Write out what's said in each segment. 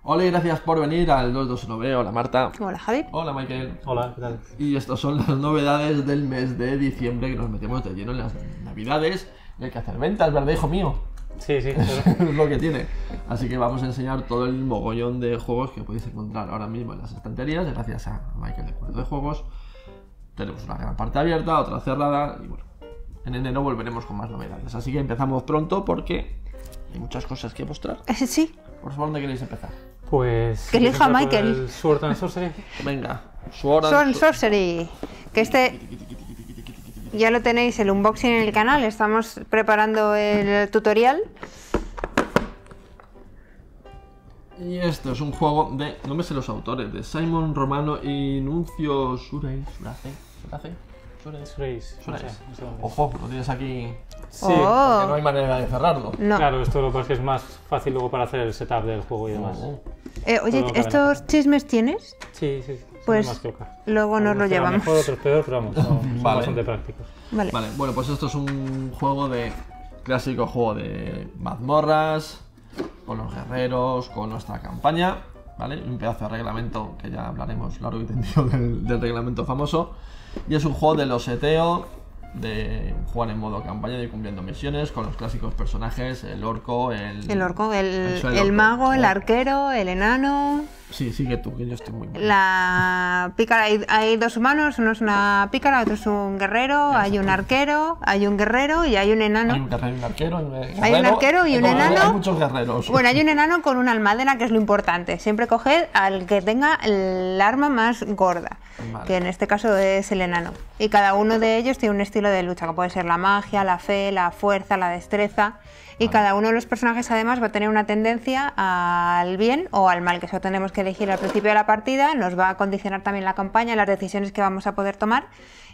Hola y gracias por venir al 221B. Hola Marta. Hola Javi. Hola Michael. Hola, ¿qué tal? Y estas son las novedades del mes de diciembre, que nos metemos de lleno en las navidades. Y hay que hacer ventas, ¿verdad, hijo mío? Sí, Es lo que tiene. Así que vamos a enseñar todo el mogollón de juegos que podéis encontrar ahora mismo en las estanterías. Gracias a Michael de Cuarto de Juegos. Tenemos una gran parte abierta, otra cerrada. Y bueno, en enero volveremos con más novedades. Así que empezamos pronto porque hay muchas cosas que mostrar. Sí. Por favor, ¿dónde queréis empezar? Pues... Que elija empezar por Michael. el Sword and Sorcery. Venga, Sword Sword and and Sorcery. Que este ya lo tenéis el unboxing en el canal. Estamos preparando el tutorial. Y esto es un juego de, no me sé los autores, de Simon Romano y Nuncio Surace. Ojo, lo tienes aquí. Sí, Que no Oh, hay manera de cerrarlo. no. claro, esto lo que pasa es que es más fácil luego para hacer el setup del juego y demás. Oye, Todo ¿estos chismes tienes? Sí, Pues más que oca. luego nos lo Algunos serán llevamos. mejor, otros peor, pero vamos, son Vale. bastante prácticos. Vale. Vale, bueno, pues esto es un juego de. Clásico juego de mazmorras, con los guerreros, con nuestra campaña, ¿vale? Un pedazo de reglamento que ya hablaremos largo y tendido del reglamento famoso. Y es un juego de loseteo, de jugar en modo campaña y cumpliendo misiones con los clásicos personajes, el orco, El orco, el orco. mago, el Oh. arquero, el enano, Sí, sigue tú, que yo estoy muy mal. la pícara. Hay dos humanos, uno es una pícara, otro es un guerrero, hay un arquero, hay un guerrero y hay un enano. Hay un guerrero y un arquero. Hay un arquero y un enano. Hay muchos guerreros. Bueno, hay un enano con una almadena, que es lo importante. Siempre coged al que tenga el arma más gorda, Vale. que en este caso es el enano. Y cada uno de ellos tiene un estilo de lucha, que puede ser la magia, la fe, la fuerza, la destreza. Y cada uno de los personajes además va a tener una tendencia al bien o al mal, que eso tenemos que elegir al principio de la partida. Nos va a condicionar también la campaña, las decisiones que vamos a poder tomar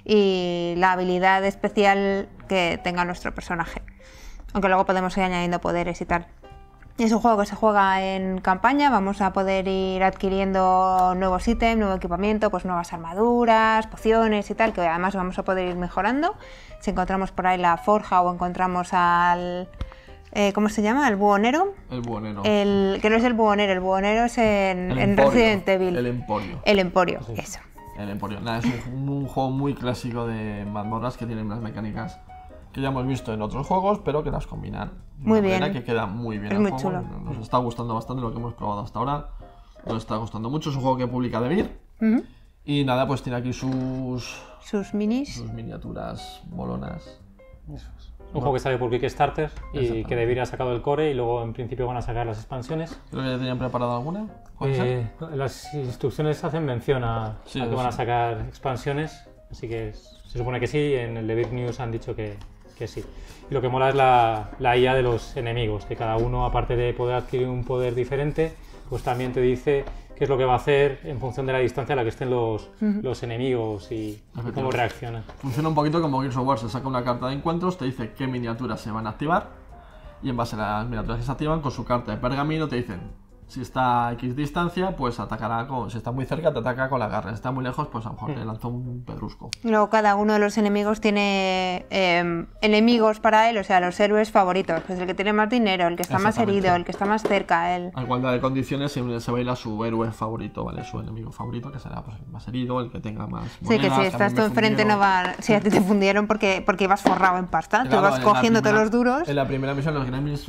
y la habilidad especial que tenga nuestro personaje. Aunque luego podemos ir añadiendo poderes y tal. Es un juego que se juega en campaña, vamos a poder ir adquiriendo nuevos ítems, nuevo equipamiento, pues nuevas armaduras, pociones y tal, que además vamos a poder ir mejorando. Si encontramos por ahí la forja o encontramos al... ¿cómo se llama? ¿El buhonero? El buhonero. Que no es el buhonero es en Emporio. Resident Evil. El emporio. El emporio, Sí. eso. El emporio. Nada, es un juego muy clásico de mazmorras que tiene unas mecánicas que ya hemos visto en otros juegos, pero que las combinan de Muy una bien. manera que queda muy bien. Es el muy juego. chulo. Nos está gustando bastante lo que hemos probado hasta ahora. Nos está gustando mucho. Es un juego que publica DeVir. Ujú. Y nada, pues tiene aquí sus Sus miniaturas molonas. Eso es. Un juego que sale por Kickstarter y Exactamente. que debería sacado el core y luego en principio van a sacar las expansiones. Creo que ya tenían preparado alguna. ¿Puede ser? Las instrucciones hacen mención a Sí, que eso van a sí. sacar expansiones, así que se supone que sí, en el Devir News han dicho que sí. Y lo que mola es la IA de los enemigos, que cada uno, aparte de poder adquirir un poder diferente, pues también te dice qué es lo que va a hacer en función de la distancia a la que estén los enemigos y cómo reaccionan. Funciona un poquito como Gears of War. Se saca una carta de encuentros, te dice qué miniaturas se van a activar. Y en base a las miniaturas que se activan, con su carta de pergamino te dicen si está a X distancia, pues atacará si está muy cerca, te ataca con la garra. Si está muy lejos, pues a lo mejor te lanza un pedrusco. Y luego cada uno de los enemigos tiene enemigos para él, o sea, los héroes favoritos. Pues el que tiene más dinero, el que está más Exactamente. herido, el que está más cerca, el... A igualdad de condiciones siempre se baila su héroe favorito, ¿vale? Su enemigo favorito, que será pues, el más herido, el que tenga más Sí, que monedas, si a estás mí tú me enfrente fundieron. no va... Si a ti te fundieron porque ibas forrado en pasta, tú Claro, vas en la cogiendo todos primera- los duros. En la primera misión, los Gremlins,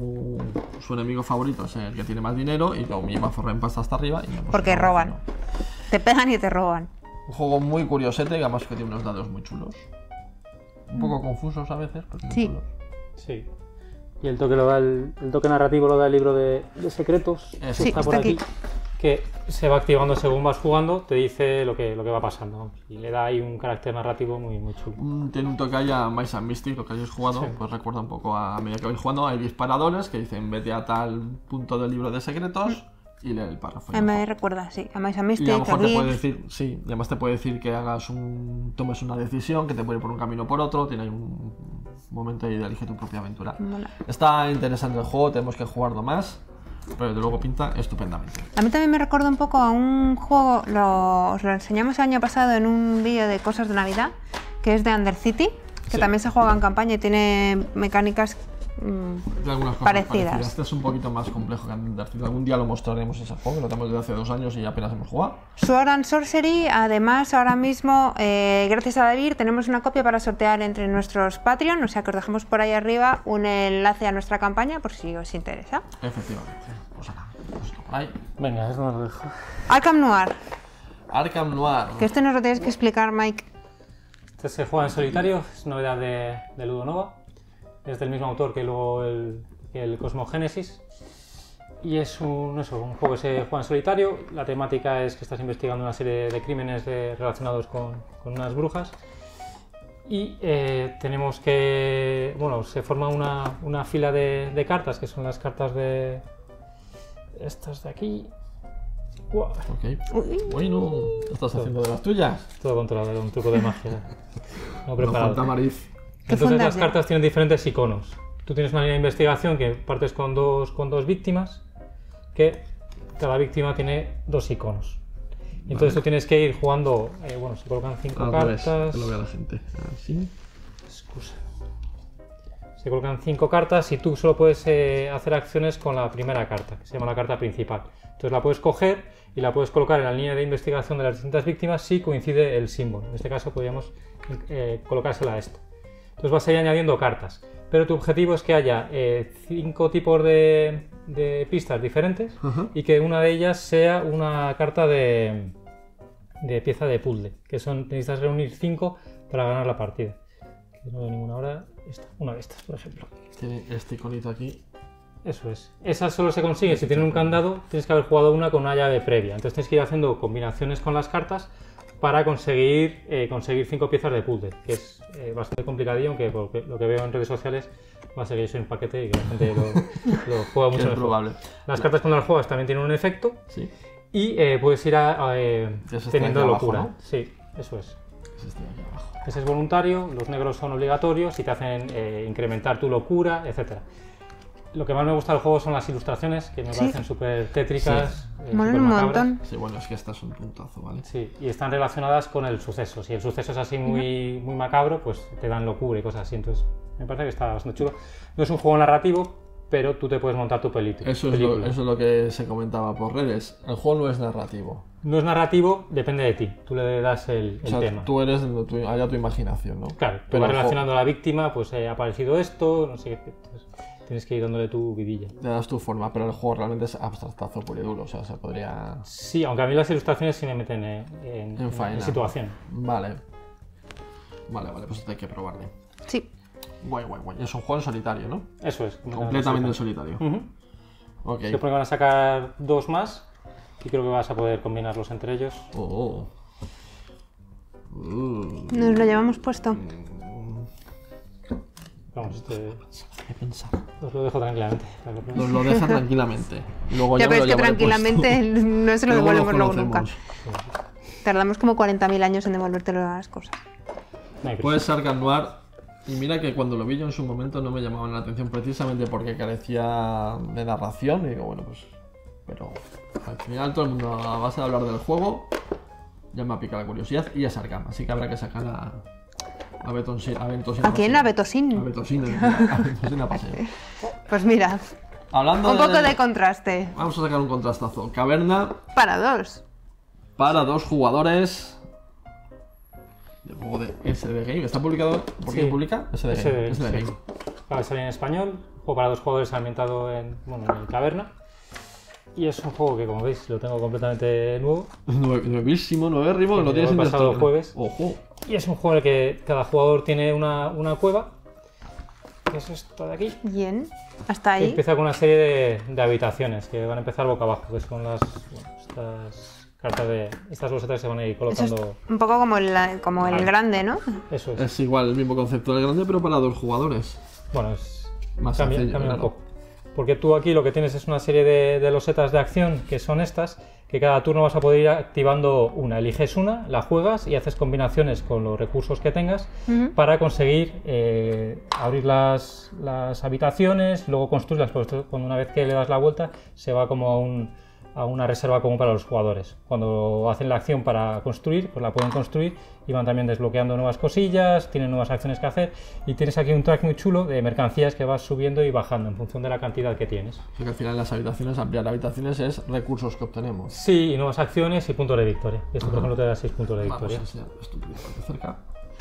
su enemigo favorito es el que tiene más dinero y yo me iba a forrar en pasta hasta arriba. Y me puse Porque como roban. fino. Te pegan y te roban. Un juego muy curiosete, además que tiene unos dados muy chulos. Un poco confusos a veces, pero muy Sí. chulos. Sí. Y el toque lo da el toque narrativo lo da el libro de secretos, Eso. Sí, está por está aquí, que se va activando según vas jugando, te dice lo que va pasando, vamos, y le da ahí un carácter narrativo muy chulo. Tiene un toque ahí a Mice and Mystic, lo que hayáis jugado, Sí. pues recuerda un poco a medida que vais jugando. Hay disparadores que dicen vete a tal punto del libro de secretos y lee el párrafo. y Me mejor. recuerda, sí, a Mice and Y a Mystic, lo a mejor te puede Geeks. decir, sí, y además te puede decir que tomes una decisión, que te puede ir por un camino o por otro, tiene ahí un momento ahí de elige tu propia aventura. Mola. Está interesante el juego, tenemos que jugarlo más, pero desde luego pinta estupendamente. A mí también me recuerda un poco a un juego, os lo enseñamos el año pasado en un vídeo de cosas de Navidad, que es de Under City, que Sí. también se juega en campaña y tiene mecánicas Hay algunas cosas parecidas. Este es un poquito más complejo que Undertale. Algún día lo mostraremos ese juego, que lo tenemos desde hace 2 años y apenas hemos jugado. Sword and Sorcery, además, ahora mismo, gracias a David, tenemos una copia para sortear entre nuestros Patreon, o sea que os dejamos por ahí arriba un enlace a nuestra campaña por si os interesa. Efectivamente. Pues ahora, pues por ahí. Venga, eso nos lo dejo. Arkham Noir, Arkham Noir. que esto nos lo tienes que explicar, Mike. Este se juega en solitario, es novedad de Ludonova. Es del mismo autor que luego el Cosmogénesis. Y es un juego que se juega en solitario. La temática es que estás investigando una serie de crímenes relacionados con unas brujas. Y tenemos que... Bueno, se forma una fila de cartas, que son las cartas de... Estas de aquí. ¡Guau! Ok. Bueno, estás haciendo de las tuyas. Todo controlado, un truco de magia. No No preparado. falta Mariz. Entonces fundas las ya? cartas tienen diferentes iconos. Tú tienes una línea de investigación que partes con dos víctimas, que cada víctima tiene 2 iconos. Y entonces tú tienes que ir jugando, bueno, se colocan 5 Al revés, cartas. que lo vea la gente. Así. Excusa. Se colocan 5 cartas y tú solo puedes hacer acciones con la primera carta, que se llama la carta principal. Entonces la puedes coger y la puedes colocar en la línea de investigación de las distintas víctimas si coincide el símbolo. En este caso podríamos colocársela a esta. Entonces vas a ir añadiendo cartas, pero tu objetivo es que haya 5 tipos de pistas diferentes y que una de ellas sea una carta de pieza de puzzle, que necesitas reunir 5 para ganar la partida. Que no veo ninguna ahora, una de estas, por ejemplo. Tiene este iconito aquí. Eso es. Esa solo se consigue si tiene un candado, tienes que haber jugado una con una llave previa. Entonces tienes que ir haciendo combinaciones con las cartas para conseguir 5 piezas de puzzle, que es bastante complicadillo, aunque por lo que veo en redes sociales va a ser que yo soy un paquete y que la gente lo juega mucho Es en el juego. probable. Las cartas cuando las juegas también tienen un efecto Sí. y puedes ir Eso está teniendo aquí locura. abajo, ¿no? Sí, eso es. Es este de aquí abajo. Ese es voluntario, los negros son obligatorios y te hacen incrementar tu locura, etc. Lo que más me gusta del juego son las ilustraciones, que me Sí. parecen súper tétricas, Molan súper un macabras. montón. Sí, bueno, es que estas son un puntazo, ¿vale? Sí, y están relacionadas con el suceso. Si el suceso es así muy macabro, pues te dan locura y cosas así. Entonces, me parece que está bastante chulo. No es un juego narrativo, pero tú te puedes montar tu película. Eso es lo que se comentaba por redes. El juego no es narrativo. No es narrativo, depende de ti. Tú le das el O sea, tema. tú eres allá tu imaginación, ¿no? Claro, tú Pero vas el relacionando a la víctima, pues ha aparecido esto, no sé qué. Entonces, tienes que ir dándole tu vidilla. Le das tu forma, pero el juego realmente es abstractazo puro y duro. O sea, se podría... Sí, aunque a mí las ilustraciones sí me meten en faena. situación. Vale. Vale, pues esto hay que probarle. Sí. Guay. Es un juego en solitario, ¿no? Eso es. Completamente en solitario. Ujú. Ok. Se supone que van a sacar 2 más y creo que vas a poder combinarlos entre ellos. Oh. Nos lo llevamos puesto. Vamos, Hay que pensar. os lo dejo tranquilamente. para que lo Nos probéis. lo deja tranquilamente. Y luego Ya ya me ves lo que llevaré tranquilamente puesto. no se lo Luego devolvemos luego nunca. conocemos. Tardamos como 40.000 años en devolvértelo las cosas. No hay prisa. Puede ser Arkham Noir. Y mira que cuando lo vi yo en su momento no me llamaban la atención precisamente porque carecía de narración. Y digo, bueno, pues... Pero al final todo el mundo a base de hablar del juego ya me ha picado la curiosidad y es Arkham. Así que habrá que sacar a Betosina. ¿A quién? ¿A Betosín? A Betosina paseo. Pues mira, Hablando un poco de contraste. Vamos a sacar un contrastazo. Caverna Para 2. para 2 jugadores. De juego de SD Game. ¿Está publicado? ¿Por Sí. quién publica? SD Game. SD Sí. Game. Va a salir en español, juego para 2 jugadores ambientado en el Caverna. Y es un juego que, como veis, lo tengo completamente nuevo. Nuevísimo, nuevérrimo, que lo Sí, tienes el en pasado Steam. jueves. Ojo. Y es un juego en el que cada jugador tiene una cueva, que es esto de aquí. Bien. Hasta Que ahí. empieza con una serie de habitaciones que van a empezar boca abajo, que son estas cartas estas losetas que se van a ir Eso es colocando. un poco como el grande, ¿no? Eso es. Es igual el mismo concepto del grande, pero para 2 jugadores. Bueno, es Más cambia sencillo, un claro. poco. Porque tú aquí lo que tienes es una serie de losetas de acción, que son estas, que cada turno vas a poder ir activando una. Eliges una, la juegas y haces combinaciones con los recursos que tengas para conseguir abrir las habitaciones, luego construirlas, porque esto, cuando una vez que le das la vuelta se va como a una reserva común para los jugadores. Cuando hacen la acción para construir, pues la pueden construir y van también desbloqueando nuevas cosillas, tienen nuevas acciones que hacer y tienes aquí un track muy chulo de mercancías que vas subiendo y bajando en función de la cantidad que tienes. O sea que al final las habitaciones, ampliar habitaciones es recursos que obtenemos. Sí, y nuevas acciones y puntos de victoria. Esto, por ejemplo, te da 6 puntos de victoria. Vamos a enseñar esto un poquito más de cerca.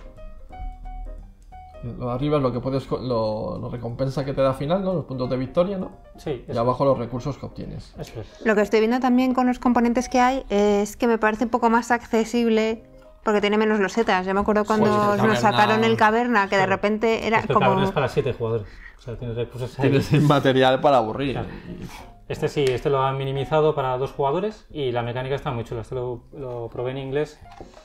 Lo de arriba es lo que puedes, lo recompensa que te da al final, ¿no? Los puntos de victoria, ¿no? Sí, Y abajo los recursos que obtienes. eso es. Lo que estoy viendo también con los componentes que hay es que me parece un poco más accesible porque tiene menos losetas. Yo me acuerdo cuando Pues el nos sacaron Caverna- el Caverna, que de Sí. repente era Es que el Caverna como... es para 7 jugadores. O sea, tienes recursos ahí. Tienes material para aburrir. Claro. Este sí, este lo han minimizado para 2 jugadores y la mecánica está muy chula. Este lo probé en inglés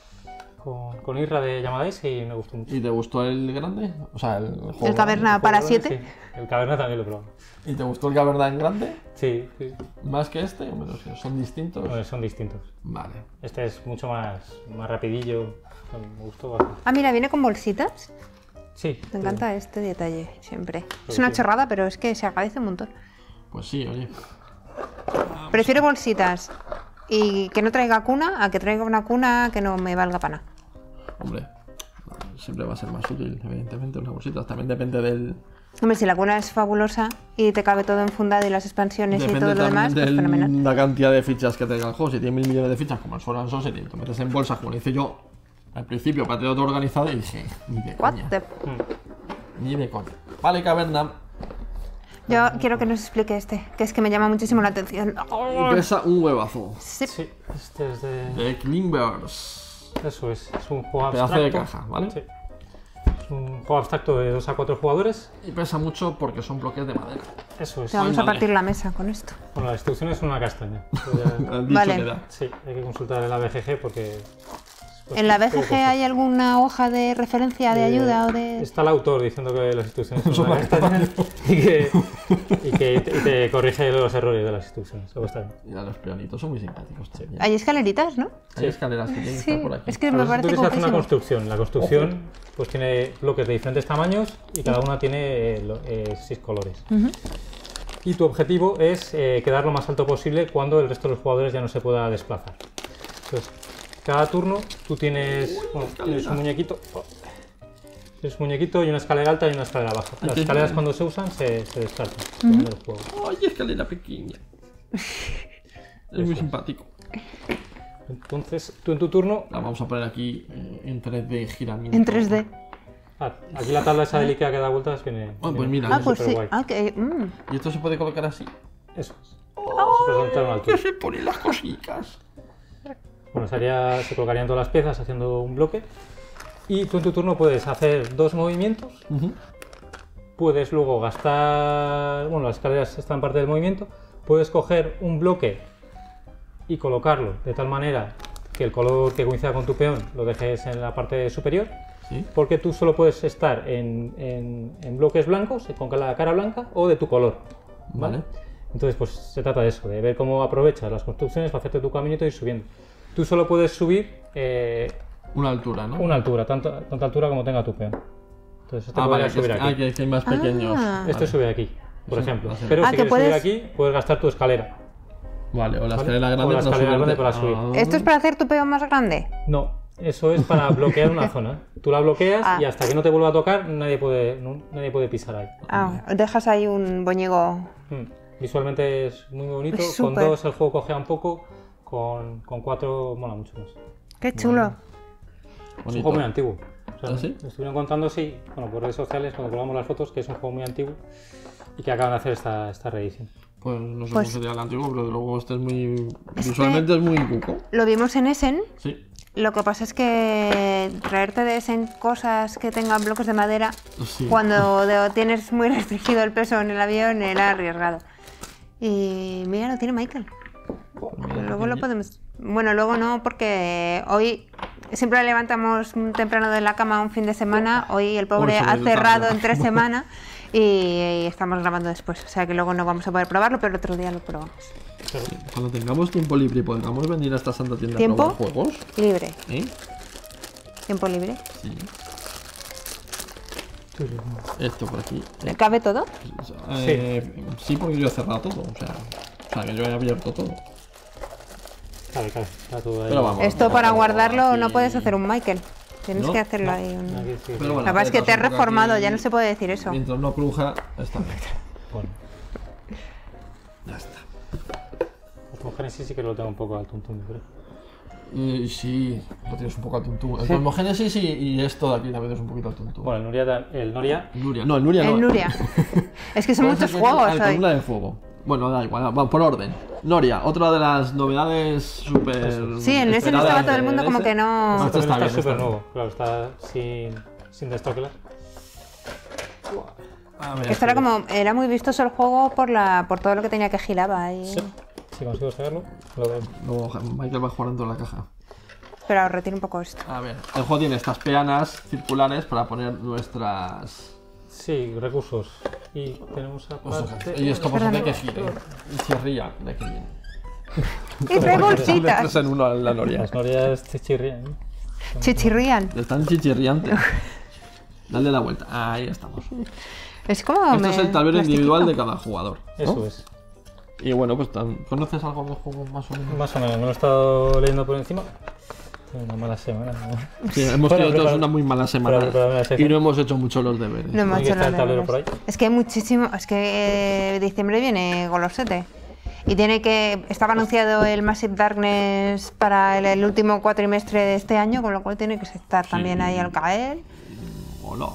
con Irra de Yamadais y me gustó mucho. ¿Y te gustó el grande? O sea, el juego El Caverna para Sí, 7. el Caverna también lo probé. ¿Y te gustó el Caverna en grande? Sí, sí. ¿Más que este? Bueno, es que son distintos. Bueno, son distintos. Vale. Este es mucho más rapidillo. Me gustó bastante. Ah, mira, viene con bolsitas. Sí. Me encanta este detalle, siempre. Es Pues una sí. chorrada, pero es que se agradece un montón. Pues sí, oye. Prefiero bolsitas y que no traiga cuna a que traiga una cuna que no me valga para nada. Hombre, siempre va a ser más útil, evidentemente, unas bolsitas. También depende del... Hombre, si la cuna es fabulosa y te cabe todo enfundado y las expansiones y Depende todo lo demás, pues también fenomenal. de la cantidad de fichas que tenga el juego. Si tiene 1000 millones de fichas, como el Sword and Sorcery, te metes en bolsas, como lo hice yo al principio, para tener todo organizado, y dije, ni de What coña. the- Ni de coña. Vale, Caverna. Yo quiero que nos explique este, que es que me llama muchísimo la atención. Y pesa un huevazo. Sí. Sí, este es de... De Climbers. Eso es un juego Pedazo abstracto. de caja, ¿vale? Sí. Es un juego abstracto de 2 a 4 jugadores. Y pesa mucho porque son bloques de madera. Eso es. Te vamos a vale. partir la mesa con esto. Bueno, las instrucciones son una castaña. Pero ya- Han dicho Vale. que da. Sí, hay que consultar en la BGG porque... pues, ¿En la poco BGG coste. hay alguna hoja de referencia, de ayuda o de...? Está el autor diciendo que las instrucciones son una castaña y que te corrige los errores de las instrucciones. Eso está bien. Mira, los peonitos son muy simpáticos también. Hay escaleritas, ¿no? Hay escaleras que tienen que Sí, estar por aquí. es que Pero me eso parece tú que se hace una guapísimo. construcción. La construcción pues tiene bloques de diferentes tamaños y cada una tiene 6 colores. Y tu objetivo es quedar lo más alto posible cuando el resto de los jugadores ya no se pueda desplazar. Entonces, cada turno tú tienes, tienes un muñequito. Tienes un muñequito y una escalera alta y una escalera baja. Las Aquí. escaleras cuando se usan se descartan. Depende del juego. ¡Ay, escalera pequeña! Es muy simpático. Entonces, tú en tu turno. La vamos a poner aquí en 3D giramiento. En 3D. Aquí la tabla esa de Ikea que da vueltas viene. pues viene- mira. Ah, viene pues sí. superguay. Ah, que... Y esto se puede colocar así. Eso es. Se presenta una altura. Que se ponen las cositas. Bueno, se colocarían todas las piezas haciendo un bloque. Y tú en tu turno puedes hacer 2 movimientos. Puedes luego gastar. Bueno, las escaleras están parte del movimiento. Puedes coger un bloque y colocarlo de tal manera que el color que coincida con tu peón lo dejes en la parte superior. ¿Sí? Porque tú solo puedes estar en bloques blancos, con la cara blanca o de tu color. Vale. Entonces, pues se trata de eso, de ver cómo aprovechas las construcciones para hacerte tu caminito y ir subiendo. Tú solo puedes subir Una altura, ¿no? una altura, tanta altura como tenga tu peón. Entonces, este podría que, subir es, aquí. que hay más pequeños. Ah. Este Vale. sube aquí, por Sí, ejemplo. va a ser. Pero Ah, si que quieres subir puedes- aquí, puedes gastar tu escalera. Vale, o la Vale. escalera O grande la escalera grande para subir. ¿Esto es para hacer tu peón más grande? No, eso es para bloquear una zona. Tú la bloqueas Ah. y hasta que no te vuelva a tocar, nadie puede pisar ahí. Ah, dejas ahí un boñigo. Visualmente es muy bonito. Es Con súper. 2 el juego cogea un poco, con 4 mola mucho más. Qué chulo. Es un juego muy antiguo. O sea, ¿Ah, sí? me estuvieron contando, sí, bueno, por redes sociales, cuando colgamos las fotos, que es un juego muy antiguo y que acaban de hacer esta reedición. Pues no sé Pues- cómo sería el antiguo, pero luego este es muy... Visualmente es muy cuco. Lo vimos en Essen. Sí. Lo que pasa es que traerte de Essen cosas que tengan bloques de madera Sí. cuando tienes muy restringido el peso en el avión era arriesgado. Y mira, lo tiene Michael. Luego lo podemos... Bueno, luego no, porque hoy siempre levantamos temprano de la cama un fin de semana. Hoy el pobre Por eso ha del cerrado sábado. entre semana y estamos grabando después. O sea que luego no vamos a poder probarlo, pero otro día lo probamos. Cuando tengamos tiempo libre y podamos venir a esta santa tienda ¿Tiempo? a probar juegos. Libre. ¿Eh? Tiempo libre. Sí. Esto por aquí. ¿Cabe todo? Sí, porque yo he cerrado todo. O sea que yo he abierto todo. Claro, está todo ahí. Pero vamos. Esto para guardarlo aquí- no puedes hacer un Michael. Tienes ¿No? que hacerlo ahí. Aquí sí. Pero bueno, La verdad es que te has apretas un poco reformado, aquí, ya no se puede decir eso. Mientras no cruja, está bien. Bueno, Ya está. con Genesis sí que lo tengo un poco al tuntún, creo. Y sí, lo tienes un poco al tuntún. El Cosmogénesis y esto de aquí también es un poquito al tuntún. Bueno, el Noria Nuria, no, el Nuria no. El Nuria. Es que son ¿Cómo se muchos llama? juegos Ah, el hoy. columna de fuego. Bueno, da igual, vamos por orden. Noria, otra de las novedades súper. Sí, en ese no estaba todo el mundo como que no. Esto está está bien, súper está nuevo, claro, está sin destoquelar. A ver, Esto era muy vistoso el juego por todo lo que tenía que giraba ahí. Sí, si consigo sacarlo, lo veo. luego Michael va jugando en la caja. Pero retiro un poco esto. A ver, el juego tiene estas peanas circulares para poner nuestras. Sí, recursos. Y tenemos aparte... Y esto Perdón. hace que gire. Y chirría de aquí viene. Y trae bolsitas. 3 en 1 en la Noria. Las norias te chirrían, ¿eh? Chichirrían. Están chichirriantes. Dale la vuelta. Ahí estamos. Es como. Esto es el tablero individual de cada jugador. ¿no? Eso es. Y bueno, pues ¿conoces algo del juego más o menos? Más o menos, me lo he estado leyendo por encima. Tengo una mala semana, ¿no? Sí, hemos Para tenido todos preparar- una muy mala semana para preparar la y sección. no hemos hecho mucho los deberes. No hemos Tiene que hecho estar los el tablero deberes. por ahí. Es que hay muchísimo. Es que diciembre viene golosete. Y estaba anunciado el Massive Darkness para el último cuatrimestre de este año, con lo cual tiene que estar también ahí al caer. Hola.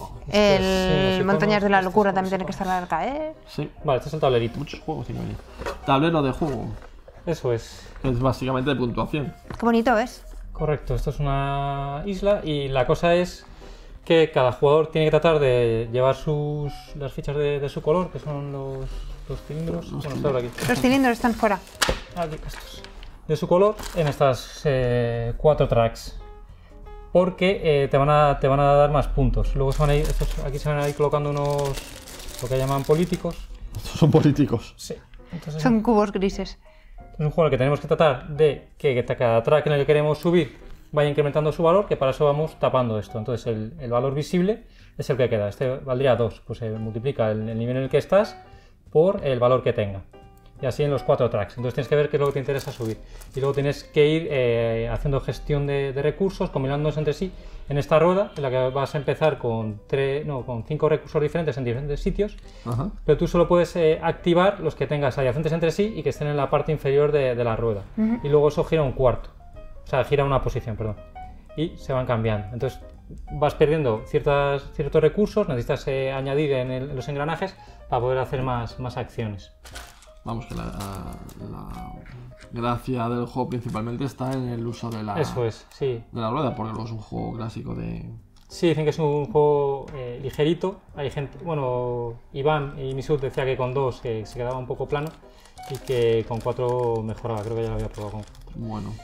El los Montañas de la iconos, Locura estos también tiene que juegos, estar al caer. Sí, Vale, este es el tablerito. muchos juegos tiene ahí. Tablero de juego. Eso es. Es básicamente de puntuación. Qué bonito es. Correcto, esto es una isla y la cosa es que cada jugador tiene que tratar de llevar las fichas de su color, que son los cilindros. Bueno, está por aquí. Los cilindros están fuera. Aquí, estos. De su color en estas 4 tracks. Porque te van a dar más puntos. Luego aquí se van a ir colocando unos, lo que llaman políticos. Estos son políticos. Sí. Entonces, Son cubos grises. es un juego en el que tenemos que tratar de que cada track en el que queremos subir vaya incrementando su valor, que para eso vamos tapando esto. Entonces el valor visible es el que queda. Este valdría 2, pues se multiplica el nivel en el que estás por el valor que tenga. Y así en los 4 tracks. Entonces tienes que ver qué es lo que te interesa subir. Y luego tienes que ir haciendo gestión de recursos, combinándolos entre sí en esta rueda, en la que vas a empezar con 5 recursos diferentes en diferentes sitios. Ajá. Pero tú solo puedes activar los que tengas adyacentes entre sí y que estén en la parte inferior de la rueda. Y luego eso gira un cuarto. O sea, gira una posición, perdón. Y se van cambiando. Entonces vas perdiendo ciertos recursos, necesitas añadir en los engranajes para poder hacer más acciones. Vamos, que la gracia del juego principalmente está en el uso de la, Eso es, sí. de la rueda, porque luego es un juego clásico de. Sí, dicen que es un juego ligerito. Hay gente, bueno, Iván y Misut decía que con 2 se quedaba un poco plano y que con 4 mejoraba. Creo que ya lo había probado con 4. Bueno.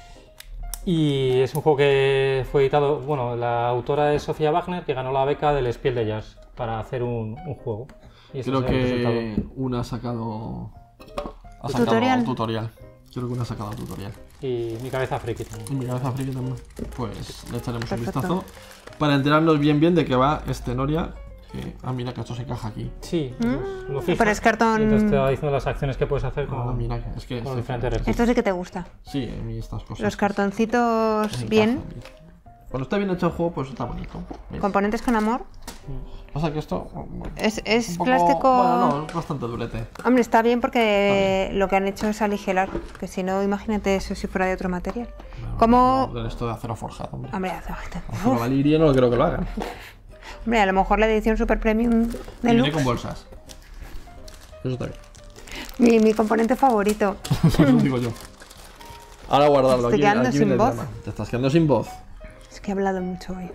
Y es un juego que fue editado, bueno, la autora es Sofía Wagner, que ganó la beca del Spiel de Jazz para hacer un juego. Y ese Creo es el resultado. que una ha sacado. Tutorial. Tutorial. Creo que una ha sacado tutorial. Y mi cabeza friki Y también. mi cabeza friki también. Pues le echaremos Perfecto. un vistazo para enterarnos bien de qué va este Noria. Que, mira que esto se encaja aquí. Sí, lo fijas. pero es cartón- Y entonces te va diciendo las acciones que puedes hacer Ah, con, mira, es que con diferentes recursos. Esto sí que te gusta. Sí, a mí estas cosas. Los cartoncitos encajan bien. Cuando está bien hecho el juego, pues está bonito. Mira. Componentes con amor. Pasa que esto. Es un poco- plástico. Bueno, no, es bastante durete. Hombre, está bien porque lo que han hecho es aligerar. Que si no, imagínate eso si fuera de otro material. ¿Cómo? No, de esto de acero forjado, hombre. Hombre, Acero valirio no creo que lo hagan. hombre, a lo mejor la edición super premium Y de viene Lux. con bolsas. Eso está bien. Mi componente favorito. Eso lo digo yo. Ahora guardarlo. Estoy quedando sin viene el voz. drama. Te estás quedando sin voz. Es que he hablado mucho hoy.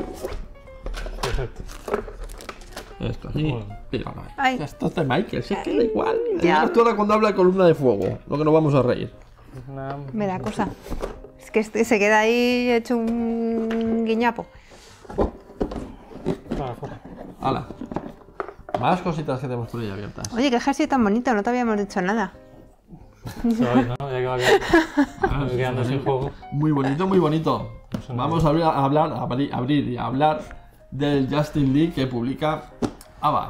Perfecto. Esto aquí. Bueno. Míralo. Ay. Esto es de Michael. Si es que da igual. Ya. Esto ahora cuando habla de columna de fuego. Lo que nos vamos a reír. Una- Me da cosa. Es que se queda ahí hecho un guiñapo. Para afuera. Hala. Más cositas que tenemos por ahí abiertas. Oye, qué jersey tan bonito, no te habíamos dicho nada. Se va a ir, ¿no? Ya que va quedando sin juego. Muy bonito, muy bonito. suena Vamos a abrir y hablar del Justice League que publica Ava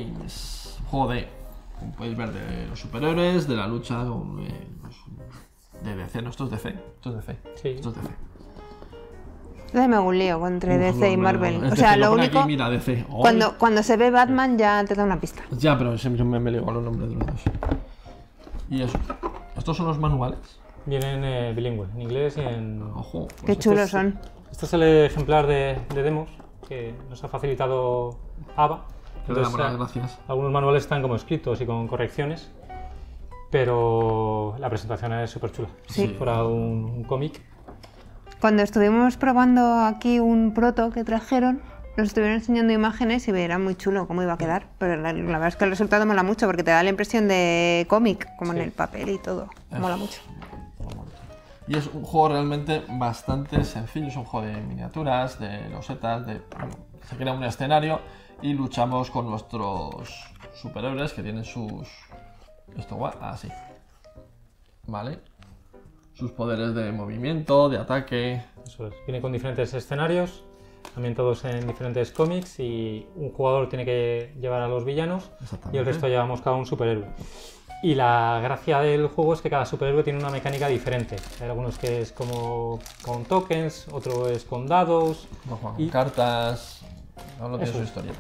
Games. Juego de, como podéis ver, de los superhéroes, de la lucha con los de DC, no, esto es DC. Esto es DC. Sí. Esto es DC. Me hago un lío entre DC y Marvel. Es O sea, DC, lo pone único... Aquí, mira, DC. Oh, Cuando se ve Batman ya te da una pista. ya, pero siempre me leo con los nombres de los dos. Y eso. Estos son los manuales. Vienen bilingües, en inglés y en... Ojo. Qué chulos son. Este es el ejemplar de demos que nos ha facilitado ABA. Te doy las Entonces, gracias. algunos manuales están como escritos y con correcciones, pero la presentación es súper chula. Sí. Si fuera un cómic. Cuando estuvimos probando aquí un proto que trajeron, nos estuvieron enseñando imágenes y era muy chulo cómo iba a quedar. Pero la verdad es que el resultado mola mucho porque te da la impresión de cómic, como en el papel y todo. Mola mucho. Y es un juego realmente bastante sencillo. Es un juego de miniaturas, de losetas, se crea un escenario y luchamos con nuestros superhéroes que tienen sus... Esto va así. ¿Vale? Sus poderes de movimiento, de ataque. Eso es. Viene con diferentes escenarios, también todos en diferentes cómics, y un jugador tiene que llevar a los villanos y el resto llevamos cada un superhéroe. Y la gracia del juego es que cada superhéroe tiene una mecánica diferente. Hay algunos que es como con tokens, otro es con dados. No juegan con cartas. No tiene su historieta.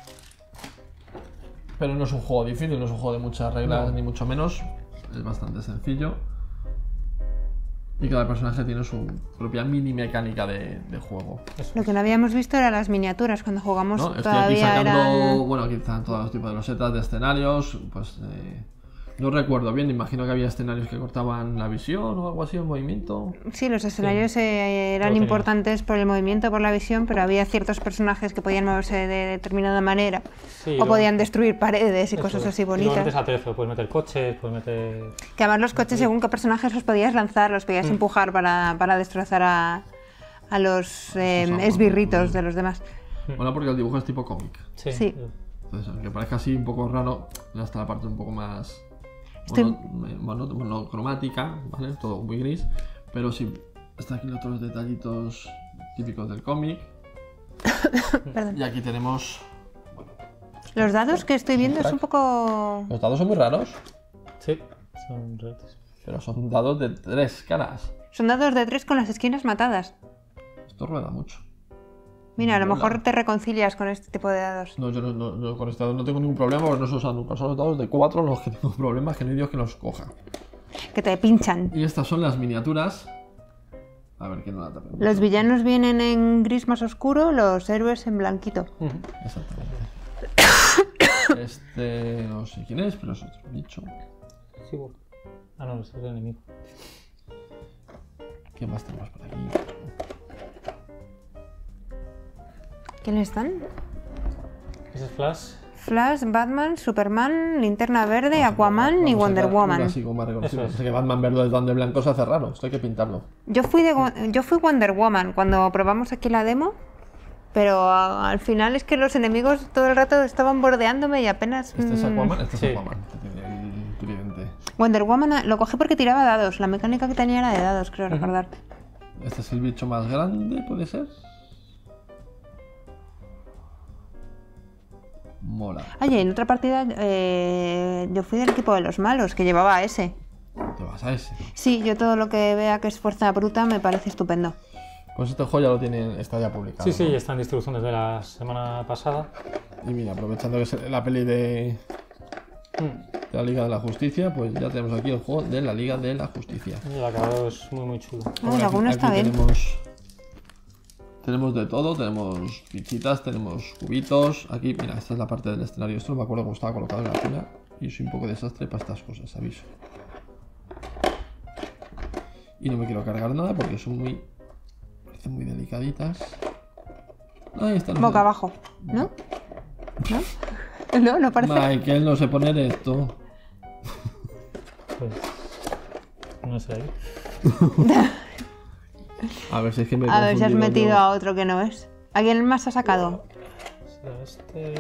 Pero no es un juego difícil, no es un juego de muchas reglas, ni mucho menos. Es bastante sencillo. Y cada personaje tiene su propia mini mecánica de juego. Lo que no habíamos visto eran las miniaturas. Cuando jugamos ¿No? Estoy aquí todavía sacando, eran... bueno, aquí están todos los tipos de losetas, de escenarios, pues no recuerdo bien, imagino que había escenarios que cortaban la visión o algo así, el movimiento. Sí, los escenarios eran importantes por el movimiento, por la visión, pero había ciertos personajes que podían moverse de determinada manera o podían destruir paredes y cosas así Y bonitas. lo metes a trezo, puedes meter coches, puedes meter... Que además los coches, según qué personajes los podías lanzar, los podías empujar para destrozar a los esbirritos de los demás. Bueno, porque el dibujo es tipo cómic. Sí. Entonces, aunque parezca así un poco raro, ya está la parte un poco más monocromática, ¿vale? Todo muy gris. Pero sí, está aquí los otros detallitos típicos del cómic. Y aquí tenemos... Los dados que estoy viendo es un poco... Los dados son muy raros, Sí, son reales. pero son dados de 3 caras. Son dados de 3 con las esquinas matadas. Esto rueda mucho. Mira, a lo Mola. mejor te reconcilias con este tipo de dados. No, yo no, con este dado no tengo ningún problema porque no se usan nunca. Son los dados de 4 los que tengo problemas, que no hay Dios que los coja. Que te pinchan. Y estas son las miniaturas. A ver, que no la tapen. Los villanos vienen en gris más oscuro, los héroes en blanquito. Exactamente. Este no sé quién es, pero es otro bicho. Sí, bueno. Ah, no, ese es el enemigo. ¿Qué más tenemos por aquí? ¿Quiénes están? Ese es Flash. Flash, Batman, Superman, Linterna Verde, Aquaman y Wonder Woman. Así como más reconocible. Eso es. Sé que Batman verde de blanco se hace raro. Esto hay que pintarlo. Yo fui Wonder Woman cuando probamos aquí la demo, pero al final es que los enemigos todo el rato estaban bordeándome y apenas... Este es Aquaman. Este es Sí. Aquaman. Que tiene el tridente. Wonder Woman lo cogí porque tiraba dados, la mecánica que tenía era de dados, creo recordar. Este es el bicho más grande, ¿puede ser? Mola. Oye, en otra partida yo fui del equipo de los malos, que llevaba a ese. Te vas a ese. Sí, yo todo lo que vea que es fuerza bruta me parece estupendo. Pues este juego ya lo tiene, está ya publicado. Sí, sí, ¿no? está en distribución desde la semana pasada. Y mira, aprovechando que es la peli de la Liga de la Justicia, pues ya tenemos aquí el juego de la Liga de la Justicia. Y el acabado es muy, muy chulo. Ah, el alguno está bien. Tenemos de todo, tenemos fichitas, tenemos cubitos. Aquí, mira, esta es la parte del escenario. Esto no me acuerdo cómo estaba colocado en la fila. Y soy un poco desastre para estas cosas, aviso. Y no me quiero cargar nada porque son muy... parecen muy delicaditas. Ahí están. Boca abajo, ¿no? ¿No? No, no parece. Michael, no sé poner esto. Pues, no sé. A ver si es que me he A ver si has confundido metido yo. a otro que no es. ¿A quién más ha sacado? ¿Será este?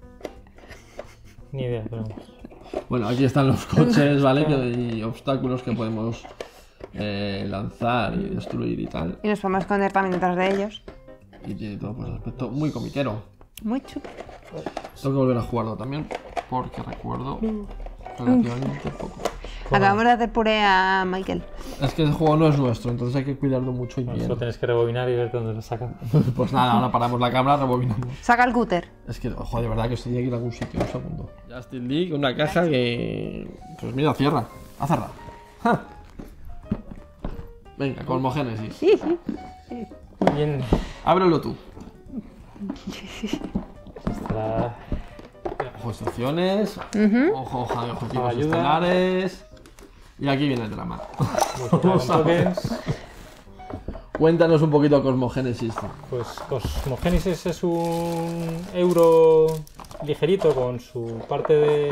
Ni idea, pero vamos. Bueno, aquí están los coches, ¿vale? Y obstáculos que podemos lanzar y destruir y tal. Y nos podemos esconder también detrás de ellos. Y tiene todo pues aspecto muy comiquero. Muy chulo. Tengo que volver a jugarlo también porque recuerdo relativamente poco. Acabamos de hacer puré a Michael. Es que el juego no es nuestro, entonces hay que cuidarlo mucho y Bueno, bien. solo tienes que rebobinar y ver dónde lo saca. Pues nada, ahora paramos la cámara, rebobinamos. Saca el cúter. Es que, ojo, de verdad que estoy aquí en algún sitio, un segundo. Justice League, una caja que... Pues mira, cierra. Ha cerrado. ¡Ja! Venga, Cosmogénesis. Bien. Ábrelo tú. Estará... Ojo, instrucciones. Ojo, hoja de objetivos Ayuda. estelares. Y aquí viene el drama. Con tokens. Cuéntanos un poquito Cosmogénesis. Pues Cosmogénesis es un euro ligerito con su parte de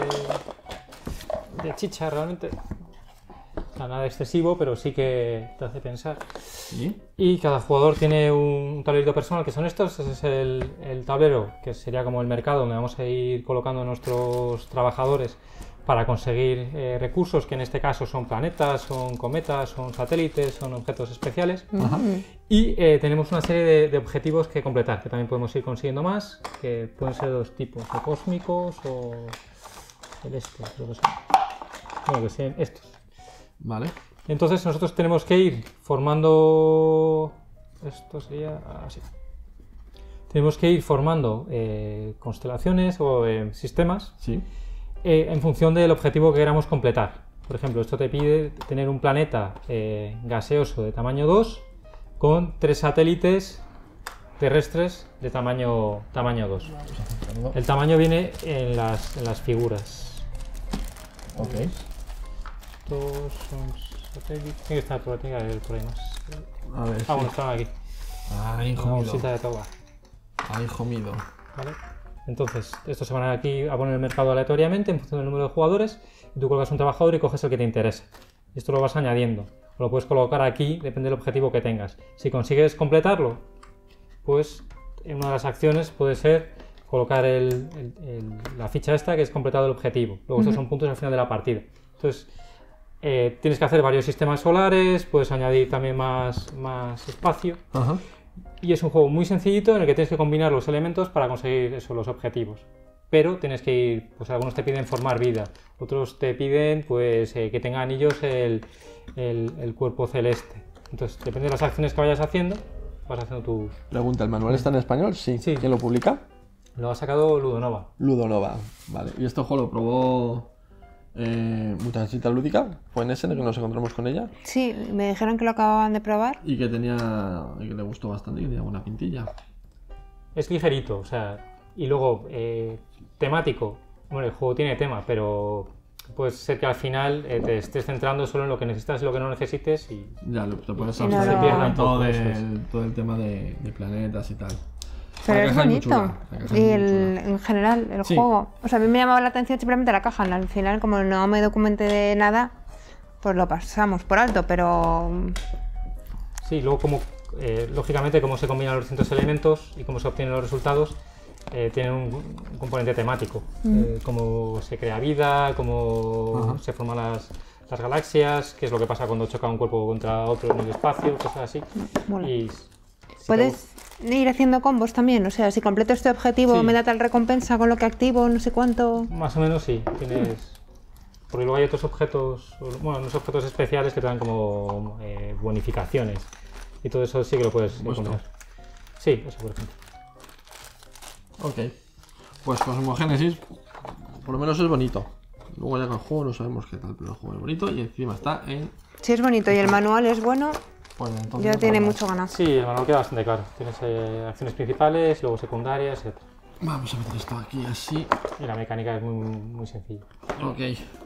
chicha realmente. O sea, nada excesivo, pero sí que te hace pensar. ¿Sí? Y cada jugador tiene un tablerito personal, que son estos. Ese es el tablero, que sería como el mercado donde vamos a ir colocando a nuestros trabajadores para conseguir recursos, que en este caso son planetas, son cometas, son satélites, son objetos especiales. Ajá. Y tenemos una serie de objetivos que completar, que también podemos ir consiguiendo más, que pueden ser de dos tipos, o cósmicos o celestes, creo que son. Bueno, que sean estos. Vale. Entonces nosotros tenemos que ir formando... Esto sería así. Tenemos que ir formando constelaciones o sistemas Sí. en función del objetivo que queramos completar. Por ejemplo, esto te pide tener un planeta gaseoso de tamaño 2 con 3 satélites terrestres de tamaño 2. El tamaño viene en las figuras. Ok. Estos son satélites. Tiene que estar por aquí, a ver por ahí más. A ver. Bueno, están aquí. Ay, hijo Una mío. bolsita de toba. Ay, hijo mío. ¿Vale? Entonces, estos se van aquí a poner en el mercado aleatoriamente en función del número de jugadores. Y tú colocas un trabajador y coges el que te interesa. Y esto lo vas añadiendo. O lo puedes colocar aquí, depende del objetivo que tengas. Si consigues completarlo, pues en una de las acciones puede ser colocar la ficha esta que es completado el objetivo. Luego estos son puntos al final de la partida. Entonces, tienes que hacer varios sistemas solares, puedes añadir también más espacio. Ajá. Y es un juego muy sencillito en el que tienes que combinar los elementos para conseguir eso, los objetivos. Pero tienes que ir, pues algunos te piden formar vida, otros te piden pues que tenga anillos el cuerpo celeste. Entonces, depende de las acciones que vayas haciendo, vas haciendo tus... Pregunta, ¿el manual está en español? Sí. Sí. ¿Quién lo publica? Lo ha sacado Ludonova. Ludonova. Vale. Y este juego lo probó Muchachita Lúdica. Fue en ese en el que nos encontramos con ella. Sí, me dijeron que lo acababan de probar. Y que le gustó bastante y que tenía buena pintilla. Es ligerito, o sea, y luego temático. Bueno, el juego tiene tema, pero puede ser que al final te estés centrando solo en lo que necesitas y lo que no necesites y... Ya, te puedes Y no abstraer lo- un pierdan poco poco, eso es. todo el tema de planetas y tal. Pero La es caja muy bonito. chula, la caja Y es muy chula. en general, el Sí. juego. O sea, a mí me llamaba la atención simplemente la caja. Al final, como no me documenté de nada, pues lo pasamos por alto, pero. Sí, luego como, lógicamente, cómo se combinan los distintos elementos y cómo se obtienen los resultados, tienen un componente temático. Cómo se crea vida, cómo Ajá. se forman las galaxias, qué es lo que pasa cuando choca un cuerpo contra otro en el espacio, cosas así. Mola. Y Puedes ir haciendo combos también. O sea, si completo este objetivo, Sí. me da tal recompensa con lo que activo, no sé cuánto. más o menos sí, tienes... Porque luego hay otros objetos, bueno, unos objetos especiales que te dan como bonificaciones. Y todo eso sí que lo puedes Como esto. combinar. Sí, eso por ejemplo. Ok. Pues Cosmogénesis, por lo menos es bonito. Luego ya con el juego no sabemos qué tal, pero el juego es bonito y encima está en... Si es bonito y el manual es bueno, Pues entonces ya tiene vamos. mucho ganas. Sí, el manual queda bastante claro. Tienes acciones principales, luego secundarias, etc. Vamos a meter esto aquí así. Y la mecánica es muy, muy sencilla. Ok.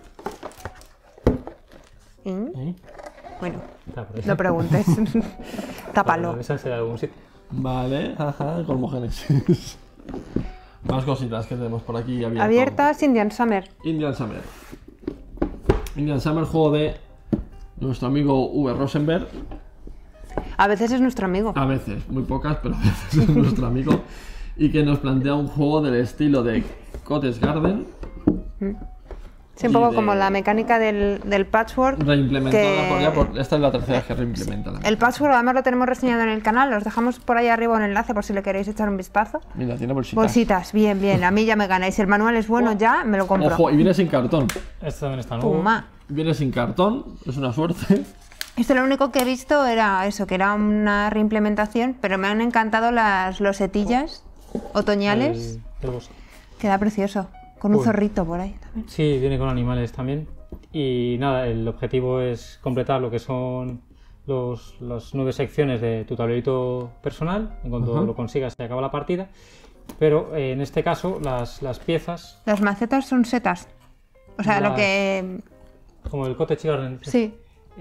¿Mm? Bueno, Está por ahí. no preguntes. Tápalo. Esa será de algún sitio. Vale, ajá, Cosmogénesis. Más cositas que tenemos por aquí abierto. Abiertas Indian Summer. Indian Summer. Indian Summer, juego de nuestro amigo V. Rosenberg. A veces es nuestro amigo. A veces, muy pocas, pero a veces es nuestro amigo. Y que nos plantea un juego del estilo de Cottage Garden. Sí, un y poco de- como la mecánica del patchwork. reimplementada que- por ya por... Esta es la tercera vez que reimplementa la El patchwork además lo tenemos reseñado en el canal, os dejamos por ahí arriba un enlace por si le queréis echar un vistazo. Mira, tiene bolsitas. Bolsitas, bien, bien, a mí ya me ganáis. Si el manual es bueno, ya me lo compro. Ojo, y viene sin cartón. Este también está nuevo. Toma. Viene sin cartón, es una suerte. Esto lo único que he visto era eso, que era una reimplementación, pero me han encantado las losetillas otoñales. El bosque. Queda precioso, con un Uy. zorrito por ahí también. Sí, viene con animales también. Y nada, el objetivo es completar lo que son las 9 secciones de tu tablerito personal. En cuanto Ajá. lo consigas, se acaba la partida. Pero en este caso, las piezas, Las macetas son setas. O sea, lo Las- que... como el Cottage Garden, Sí,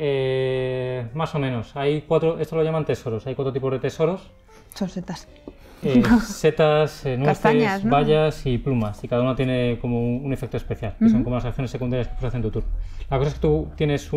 más o menos. Hay 4, esto lo llaman tesoros. Hay 4 tipos de tesoros. son setas. Setas, nueces, Castañas, ¿no? bayas y plumas, y cada una tiene como un efecto especial, que son como las acciones secundarias que puedes hacer en tu turno. La cosa es que tú tienes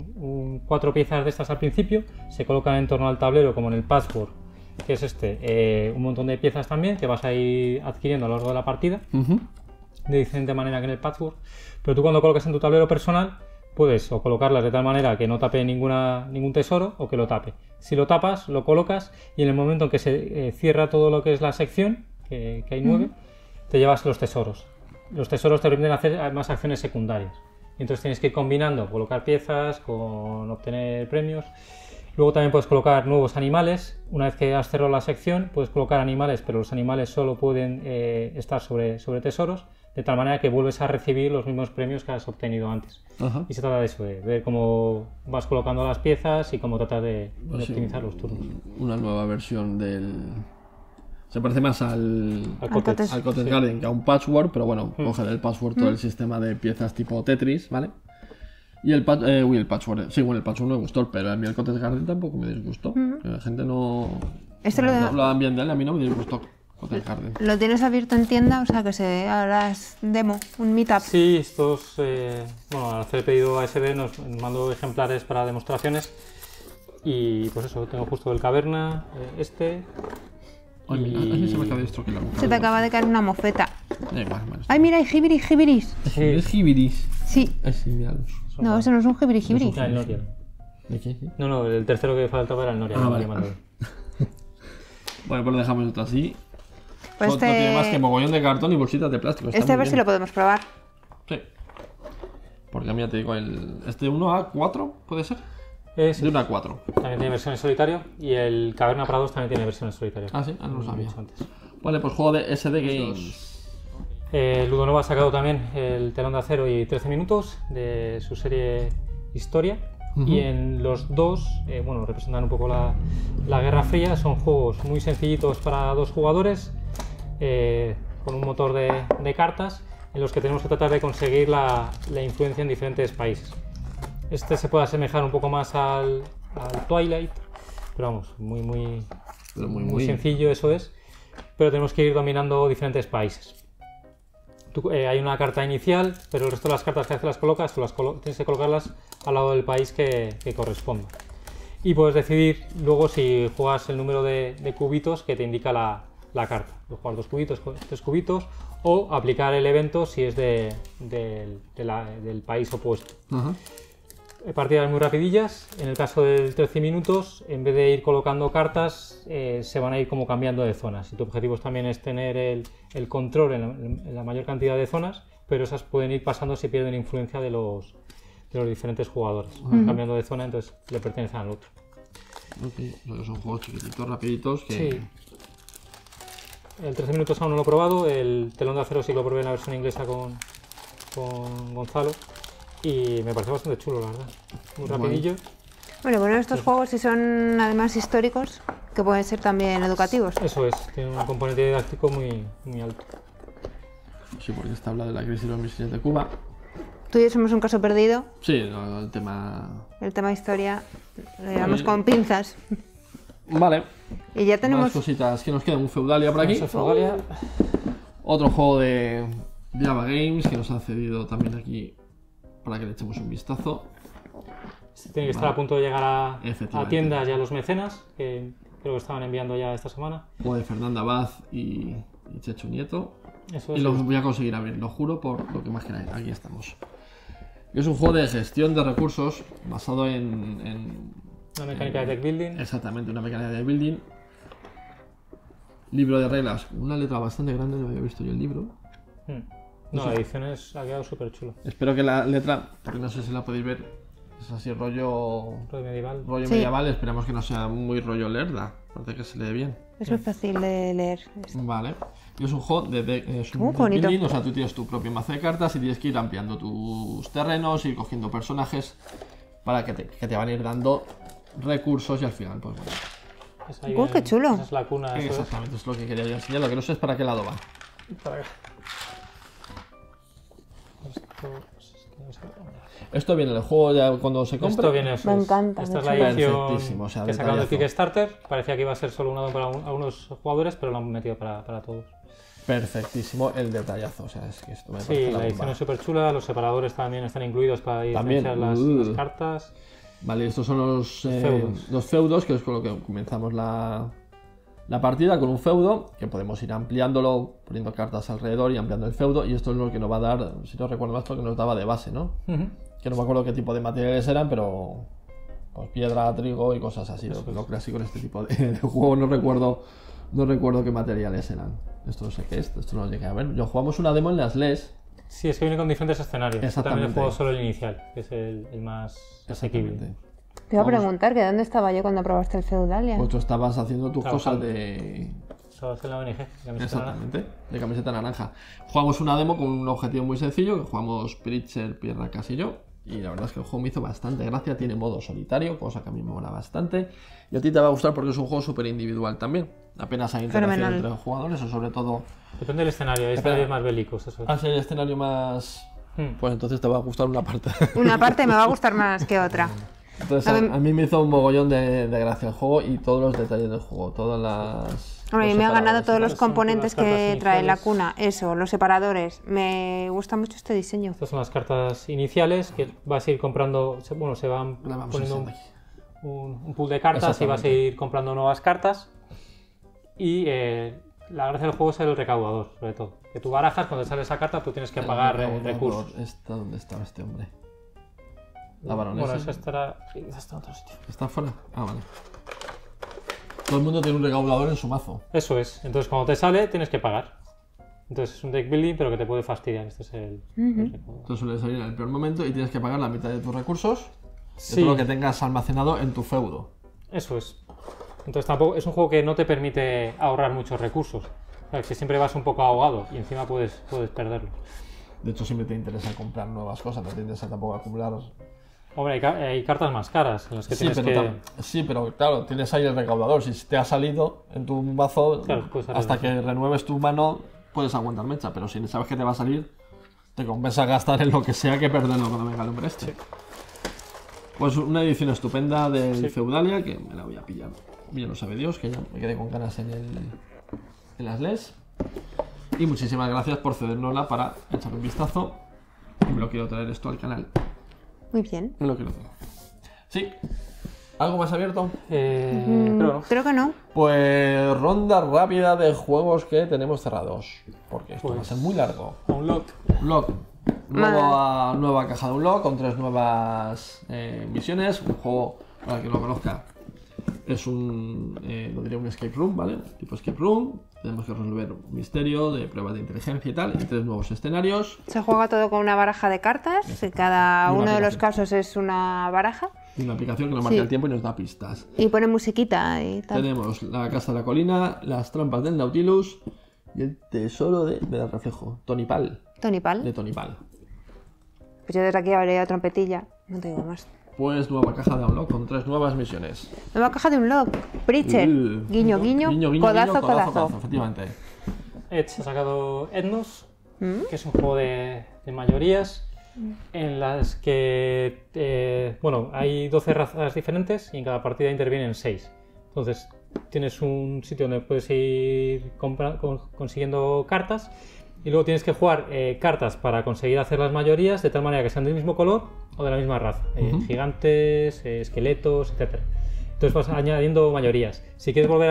4 piezas de estas al principio, se colocan en torno al tablero como en el patchwork, que es un montón de piezas también que vas a ir adquiriendo a lo largo de la partida, Ujú. de diferente manera que en el patchwork, pero tú cuando colocas en tu tablero personal puedes o colocarlas de tal manera que no tape ningún tesoro o que lo tape. Si lo tapas, lo colocas y en el momento en que se cierra todo lo que es la sección, que hay 9, te llevas los tesoros. Los tesoros te permiten hacer más acciones secundarias. Y entonces tienes que ir combinando, colocar piezas con obtener premios. Luego también puedes colocar nuevos animales. Una vez que has cerrado la sección, puedes colocar animales, pero los animales solo pueden estar sobre tesoros, de tal manera que vuelves a recibir los mismos premios que has obtenido antes. Ajá. Y se trata de eso, de ver cómo vas colocando las piezas y cómo tratar de Sí, optimizar los turnos. Una nueva versión del... Se parece más al Cottage. al Cottage sí. Garden que a un patchwork, pero bueno, coge del patchwork todo el sistema de piezas tipo Tetris, ¿vale? Y el patchwork, sí, bueno, el patchwork me gustó, pero a mí el Cottage Garden tampoco me disgustó. Que la gente no Lo hablaban bien de él, a mí no me disgustó Cottage Garden. tienes abierto en tienda, o sea que se harás demo, un meetup. Sí, estos, bueno, al hacer el pedido a ASB nos mando ejemplares para demostraciones y pues eso, tengo justo el Caverna, Ay, mira, y- así se me acaba de estropear la boca. Se te acaba de caer una mofeta. Vale. Ay, mira, hay jibiris. Sí. Es jibiris. Sí. Sí, míralos. No, eso no es un jibiri. Ah, el Noria. ¿De qué? No, el tercero que faltaba era el Noria. Ah, que vale. me mandó. Bueno, pues lo dejamos esto así. Pues No tiene más que mogollón de cartón y bolsitas de plástico. Está este a muy ver si bien. lo podemos probar. Sí. Porque a mí ya te digo, este 1A4 puede ser. Sí. De 1 a 4. También tiene versión en solitario y el Caverna para 2 también tiene versión en solitario. Ah, sí, no lo Como he sabía. dicho antes. Vale, pues juego de SD Games. Ludonova ha sacado también el Telón de Acero y 13 minutos de su serie Historia. Y en los dos, bueno, representan un poco la Guerra Fría. Son juegos muy sencillitos para 2 jugadores, con un motor de cartas, en los que tenemos que tratar de conseguir la influencia en diferentes países. Este se puede asemejar un poco más al Twilight, pero vamos, muy Pero muy sencillo, eso es. Pero tenemos que ir dominando diferentes países. Hay una carta inicial, pero el resto de las cartas que veces las colocas, tienes que colocarlas al lado del país que corresponda. Y puedes decidir luego si juegas el número de cubitos que te indica la carta. Puedes jugar 2 cubitos, 3 cubitos, o aplicar el evento si es del país opuesto. Ajá. Partidas muy rapidillas. En el caso del 13 minutos, en vez de ir colocando cartas, se van a ir como cambiando de zonas. Y tu objetivo también es tener el control en la mayor cantidad de zonas, pero esas pueden ir pasando si pierden influencia de los diferentes jugadores. Van cambiando de zona, entonces le pertenecen al otro. Ok, pero son juegos chiquititos, rapiditos que... Sí. El 13 minutos aún no lo he probado. El Telón de Acero sí lo probé en la versión inglesa con Gonzalo. Y me pareció bastante chulo, la verdad. Muy Guay. rapidillo. Bueno, estos juegos sí son además históricos, que pueden ser también educativos. Eso es, tiene un componente didáctico muy alto. Sí, porque está habla de la crisis de los misiles de Cuba. Tú y yo somos un caso perdido. Sí, no, el tema... El tema historia lo llevamos Oye. con pinzas. Vale. Y ya Más tenemos... cositas que nos quedan. Un Feudalia por aquí. Eso, Feudalía. Otro juego de Java Games que nos han cedido también aquí para que le echemos un vistazo. Este tiene que estar a punto de llegar a Efectivamente. tiendas y a los mecenas, que creo que estaban enviando ya esta semana. Juego de Fernanda Abad y Chechu Nieto. Eso Y es. los voy a conseguir abrir, lo juro por lo que más queráis. Aquí estamos. Y es un juego de gestión de recursos basado en Una mecánica de deck building. exactamente, una mecánica de building. Libro de reglas, una letra bastante grande, no había visto yo el libro. No, la edición ha quedado súper chulo. Espero que la letra, porque no sé si la podéis ver, es así rollo Medieval. sí. Medieval, esperamos que no sea muy rollo lerda, parece que se lee bien. Es muy fácil de leer. Vale. Y es un juego es un deck bonito. building, o sea, tú tienes tu propio mazo de cartas y tienes que ir ampliando tus terrenos, ir cogiendo personajes para que te van a ir dando recursos y al final, pues bueno. ¡Qué chulo! Esa es la cuna. Eso Exactamente, es lo que quería yo enseñar, lo que no sé es para qué lado va. Para acá. Esto viene en el juego ya cuando se compra. Esto viene eso Me es. encanta, Esta es me la chulo. edición Perfectísimo, o sea, que sacaron de detallazo. Kickstarter. Parecía que iba a ser solo una para algunos jugadores, pero lo han metido para todos. Perfectísimo el detallazo, o sea, es que esto me Sí, parece la la edición bomba. es súper chula. Los separadores también están incluidos para También, diferenciar las cartas. Vale, estos son feudos. los feudos, que es con lo que comenzamos la partida, con un feudo, que podemos ir ampliándolo, poniendo cartas alrededor y ampliando el feudo, y esto es lo que nos va a dar, si no recuerdo más, lo que nos daba de base, ¿no? Que no me acuerdo qué tipo de materiales eran, pero pues piedra, trigo y cosas así, lo clásico en este tipo de juego, no recuerdo qué materiales eran. Esto no sé qué es, esto no lo llegué a ver. Yo jugamos una demo en las LES. Sí, es que viene con diferentes escenarios. Exactamente. También el juego solo el inicial, que es el más asequible. Exactamente. Te iba a preguntar que dónde estaba yo cuando probaste el Feudalia. Pues tú estabas haciendo tus Trabajando. cosas de... Estabas en la ONG, camiseta naranja. Exactamente, de camiseta naranja. Jugamos una demo con un objetivo muy sencillo, que jugamos Pritcher, Pierra, Casillo, y la verdad es que el juego me hizo bastante gracia, tiene modo solitario, cosa que a mí me mola bastante, y a ti te va a gustar porque es un juego súper individual también. Apenas hay interacción Fenomenal. entre los jugadores, o sobre todo Depende del escenario, hay escenarios más bélicos, eso es. al ser el escenario más... Pues entonces te va a gustar una parte. Una parte me va a gustar más que otra. Entonces a mí me hizo un mogollón de gracia el juego y todos los detalles del juego, todas las... A mí los me ha ganado separadores. todos los Estas son componentes las cartas que trae la iniciales. cuna. Eso, los separadores. Me gusta mucho este diseño. Estas son las cartas iniciales que vas a ir comprando, bueno, se van La vamos poniendo a hacer aquí. un pool de cartas y vas a ir comprando nuevas cartas. Y la gracia del juego es el recaudador, sobre todo. Que tú barajas, cuando sale esa carta, tú tienes que pagar recursos. ¿Dónde estaba este hombre? La baronesa. Bueno, esa estará en otro sitio. ¿Está fuera? Ah, vale. Todo el mundo tiene un recaudador en su mazo. Eso es. Entonces, cuando te sale, tienes que pagar. Entonces, es un deck building, pero que te puede fastidiar. Este es el recaudador. Entonces suele salir en el peor momento y tienes que pagar la mitad de tus recursos de Sí. todo lo que tengas almacenado en tu feudo. Eso es. Entonces tampoco es un juego que no te permite ahorrar muchos recursos. O sea, que siempre vas un poco ahogado y encima puedes perderlo. De hecho, siempre te interesa comprar nuevas cosas, no te interesa tampoco acumular. Hombre, hay cartas más caras en las que Sí tienes pero, que... sí, pero claro, tienes ahí el recaudador. Si te ha salido en tu mazo, Claro, puedes hasta arriesgar. que renueves tu mano, puedes aguantar mecha. Pero si sabes que te va a salir, te compensa gastar en lo que sea que perderlo cuando venga el hombre este. Sí. Pues una edición estupenda del Sí. Feudalia, que me la voy a pillar. Bien lo sabe Dios, que ya me quedé con ganas en las LES. Y muchísimas gracias por cedérnosla para echar un vistazo. Y me lo quiero traer esto al canal. Muy bien. Me lo quiero traer. Sí. ¿Algo más abierto? Pero no. Creo que no. Pues ronda rápida de juegos que tenemos cerrados. Porque esto va a Pues- ser muy largo. Unlock. Unlock. Nueva caja de Unlock con 3 nuevas misiones. Un juego, para quien lo conozca, es lo diría un escape room, ¿vale? Tipo escape room. Tenemos que resolver un misterio de pruebas de inteligencia y tal. Y 3 nuevos escenarios. Se juega todo con una baraja de cartas. Y cada Y una uno de los aplicación. casos es una baraja. Y una aplicación que nos marca Sí. el tiempo y nos da pistas. Y pone musiquita y tal. Tenemos la casa de la colina, las trampas del Nautilus y el tesoro del reflejo. Tony Pal. Tony Pal. De Tony Pal. Pues yo desde aquí habría trompetilla. No te digo más. Pues nueva caja de Unlock con 3 nuevas misiones. Nueva caja de Unlock. Pritcher. Guiño, guiño. Codazo, codazo. Efectivamente. Edge ha sacado Ethnos, que es un juego de mayorías en las que, bueno, hay 12 razas diferentes y en cada partida intervienen 6. Entonces, tienes un sitio donde puedes ir consiguiendo cartas y luego tienes que jugar cartas para conseguir hacer las mayorías de tal manera que sean del mismo color o de la misma raza. Gigantes, esqueletos, etc. Entonces vas añadiendo mayorías. Si quieres volver a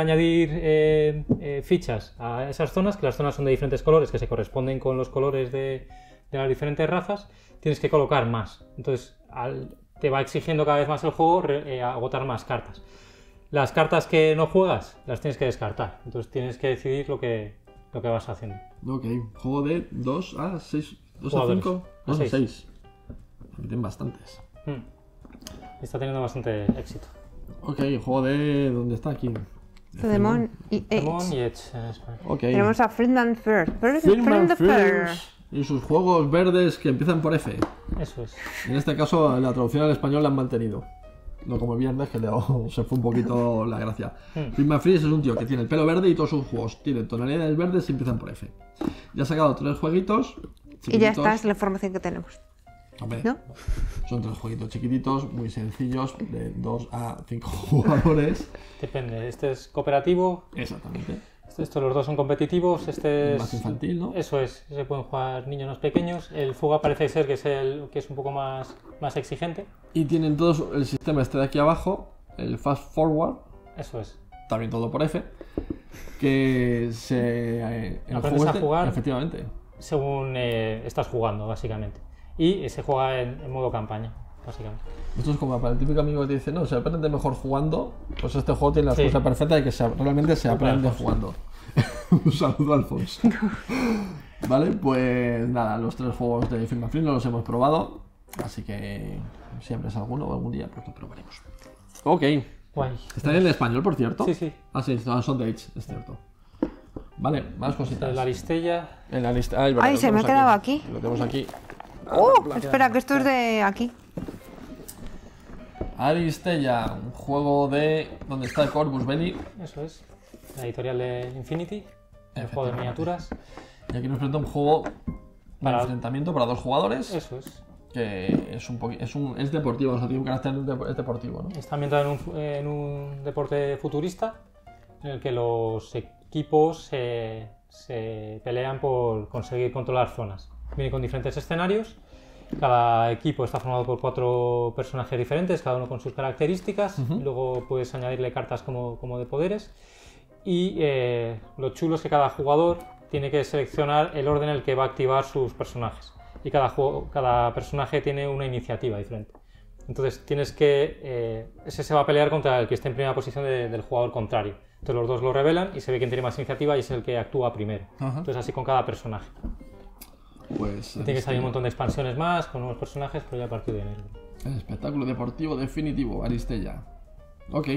añadir fichas a esas zonas, que las zonas son de diferentes colores, que se corresponden con los colores de de las diferentes razas, tienes que colocar más. Entonces te va exigiendo cada vez más el juego agotar más cartas. Las cartas que no juegas las tienes que descartar. Entonces tienes que decidir lo que vas haciendo. Ok, juego de 2 a 6, 2 a Jugadores. 5, 2 a 6. Tienen bastantes. Está teniendo bastante éxito. Ok, juego de... ¿Dónde está aquí? Demon y Demon Edge. y Edge en español. Ok. Tenemos a Friedman Fair. Friedman First y sus juegos verdes que empiezan por F. Eso es. En este caso, la traducción al español la han mantenido. No como el viernes, que se fue un poquito la gracia. Friedman First es un tío que tiene el pelo verde y todos sus juegos tienen tonalidades verdes y empiezan por F. Ya ha sacado 3 jueguitos. Y ya chiquititos. está, es la información que tenemos. Hombre, ¿No? son 3 jueguitos chiquititos, muy sencillos, de 2 a 5 jugadores. Depende. Este es cooperativo. Exactamente. Estos los dos son competitivos. Este es Más infantil, ¿no? Eso es. Se pueden jugar niños más pequeños. El Fuga parece ser que es el que es un poco más exigente. Y tienen todos el sistema este de aquí abajo, el Fast Forward, Eso es. también todo por F, que se... el Aprendes juego a jugar. efectivamente. Según estás jugando, básicamente. Y se juega en modo campaña, básicamente. Esto es como para el típico amigo que te dice, no, se aprende mejor jugando, pues este juego tiene la Sí. excusa perfecta de que realmente se aprende Alfonso. jugando. Un saludo a Alfonso. Vale, pues nada, los 3 juegos de Friedman First no los hemos probado, así que siempre es alguno o algún día pues lo probaremos. Ok. Guay. ¿Están en español, por cierto? Sí, sí. Ah, sí, son de Edge, es cierto. Vale, más cositas. La Aristella. En la lista. Ah, es verdad, Ay, lo se me ha tenemos quedado aquí. Lo tenemos aquí. Espera, que esto es de aquí. Aristella, un juego de... ¿Dónde está el Corvus Belli? Eso es. La editorial de Infinity. El juego de miniaturas. Y aquí nos presenta un juego de Para- enfrentamiento para 2 jugadores. Eso es. Que es es deportivo, o sea, tiene un carácter es deportivo, ¿no? Está ambientado en un deporte futurista en el que los equipos se pelean por conseguir controlar zonas. Viene con diferentes escenarios. Cada equipo está formado por 4 personajes diferentes, cada uno con sus características. Luego puedes añadirle cartas como de poderes. Y lo chulo es que cada jugador tiene que seleccionar el orden en el que va a activar sus personajes. Y cada personaje tiene una iniciativa diferente. Entonces tienes que... ese se va a pelear contra el que esté en primera posición del jugador contrario. Entonces los dos lo revelan y se ve quién tiene más iniciativa y es el que actúa primero. Ajá. Entonces así con cada personaje. Pues Tiene que salir un montón de expansiones más con nuevos personajes, pero ya a partir de enero. el espectáculo deportivo definitivo, Aristella. Ok.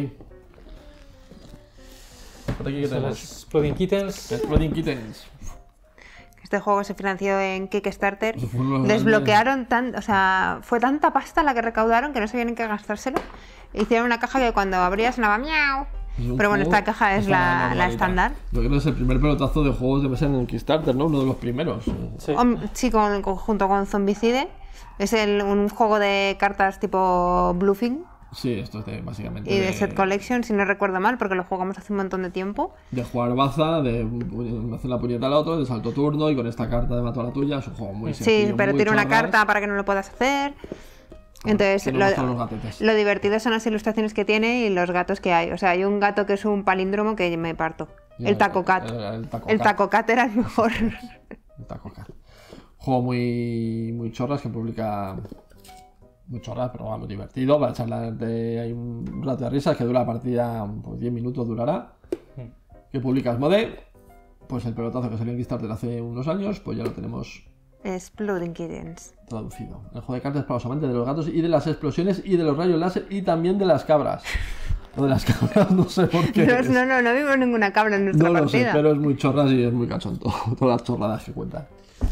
Por aquí que Son tenemos. las Exploding Kittens. Exploding Kittens. Este juego se financió en Kickstarter. Eso fue uno de los Desbloquearon o sea, fue tanta pasta la que recaudaron que no sabían en qué gastárselo. Hicieron una caja que cuando abrías sonaba miau. Es un Pero bueno, juego- esta caja es esta la normalita. estándar. Yo creo que es el primer pelotazo de juegos de mesa en Kickstarter, ¿no? Uno de los primeros. Sí. Sí, junto con Zombicide. Es un juego de cartas tipo Bluffing Sí, esto es básicamente y de Set Collection, si no recuerdo mal, porque lo jugamos hace un montón de tiempo. de jugar baza, de hacer la puñeta al otro, de salto turno y con esta carta de mato a la tuya. Es un juego muy sencillo. Sí, pero muy tiene una chorras. carta para que no lo puedas hacer. Entonces, Que no gustan los gatetes. lo divertido son las ilustraciones que tiene y los gatos que hay. O sea, hay un gato que es un palíndromo que me parto. El Taco Cat. El Taco El Cat. Taco Cat era el mejor. El Taco Cat. Juego muy chorras que publica. Muy chorras, pero vamos, divertido. Para echarle hay un rato de risas que dura la partida, pues 10 minutos durará. Que publica Asmodee. Pues el pelotazo que salió en Kickstarter hace unos años, pues ya lo tenemos Exploding Kittens. traducido. El juego de cartas para los amantes de los gatos y de las explosiones y de los rayos láser y también de las cabras. Lo de las cabras no sé por qué. es. No vimos ninguna cabra en nuestra No lo sé, partida. pero es muy chorras y es muy cachondo. Todas las chorradas que cuentan.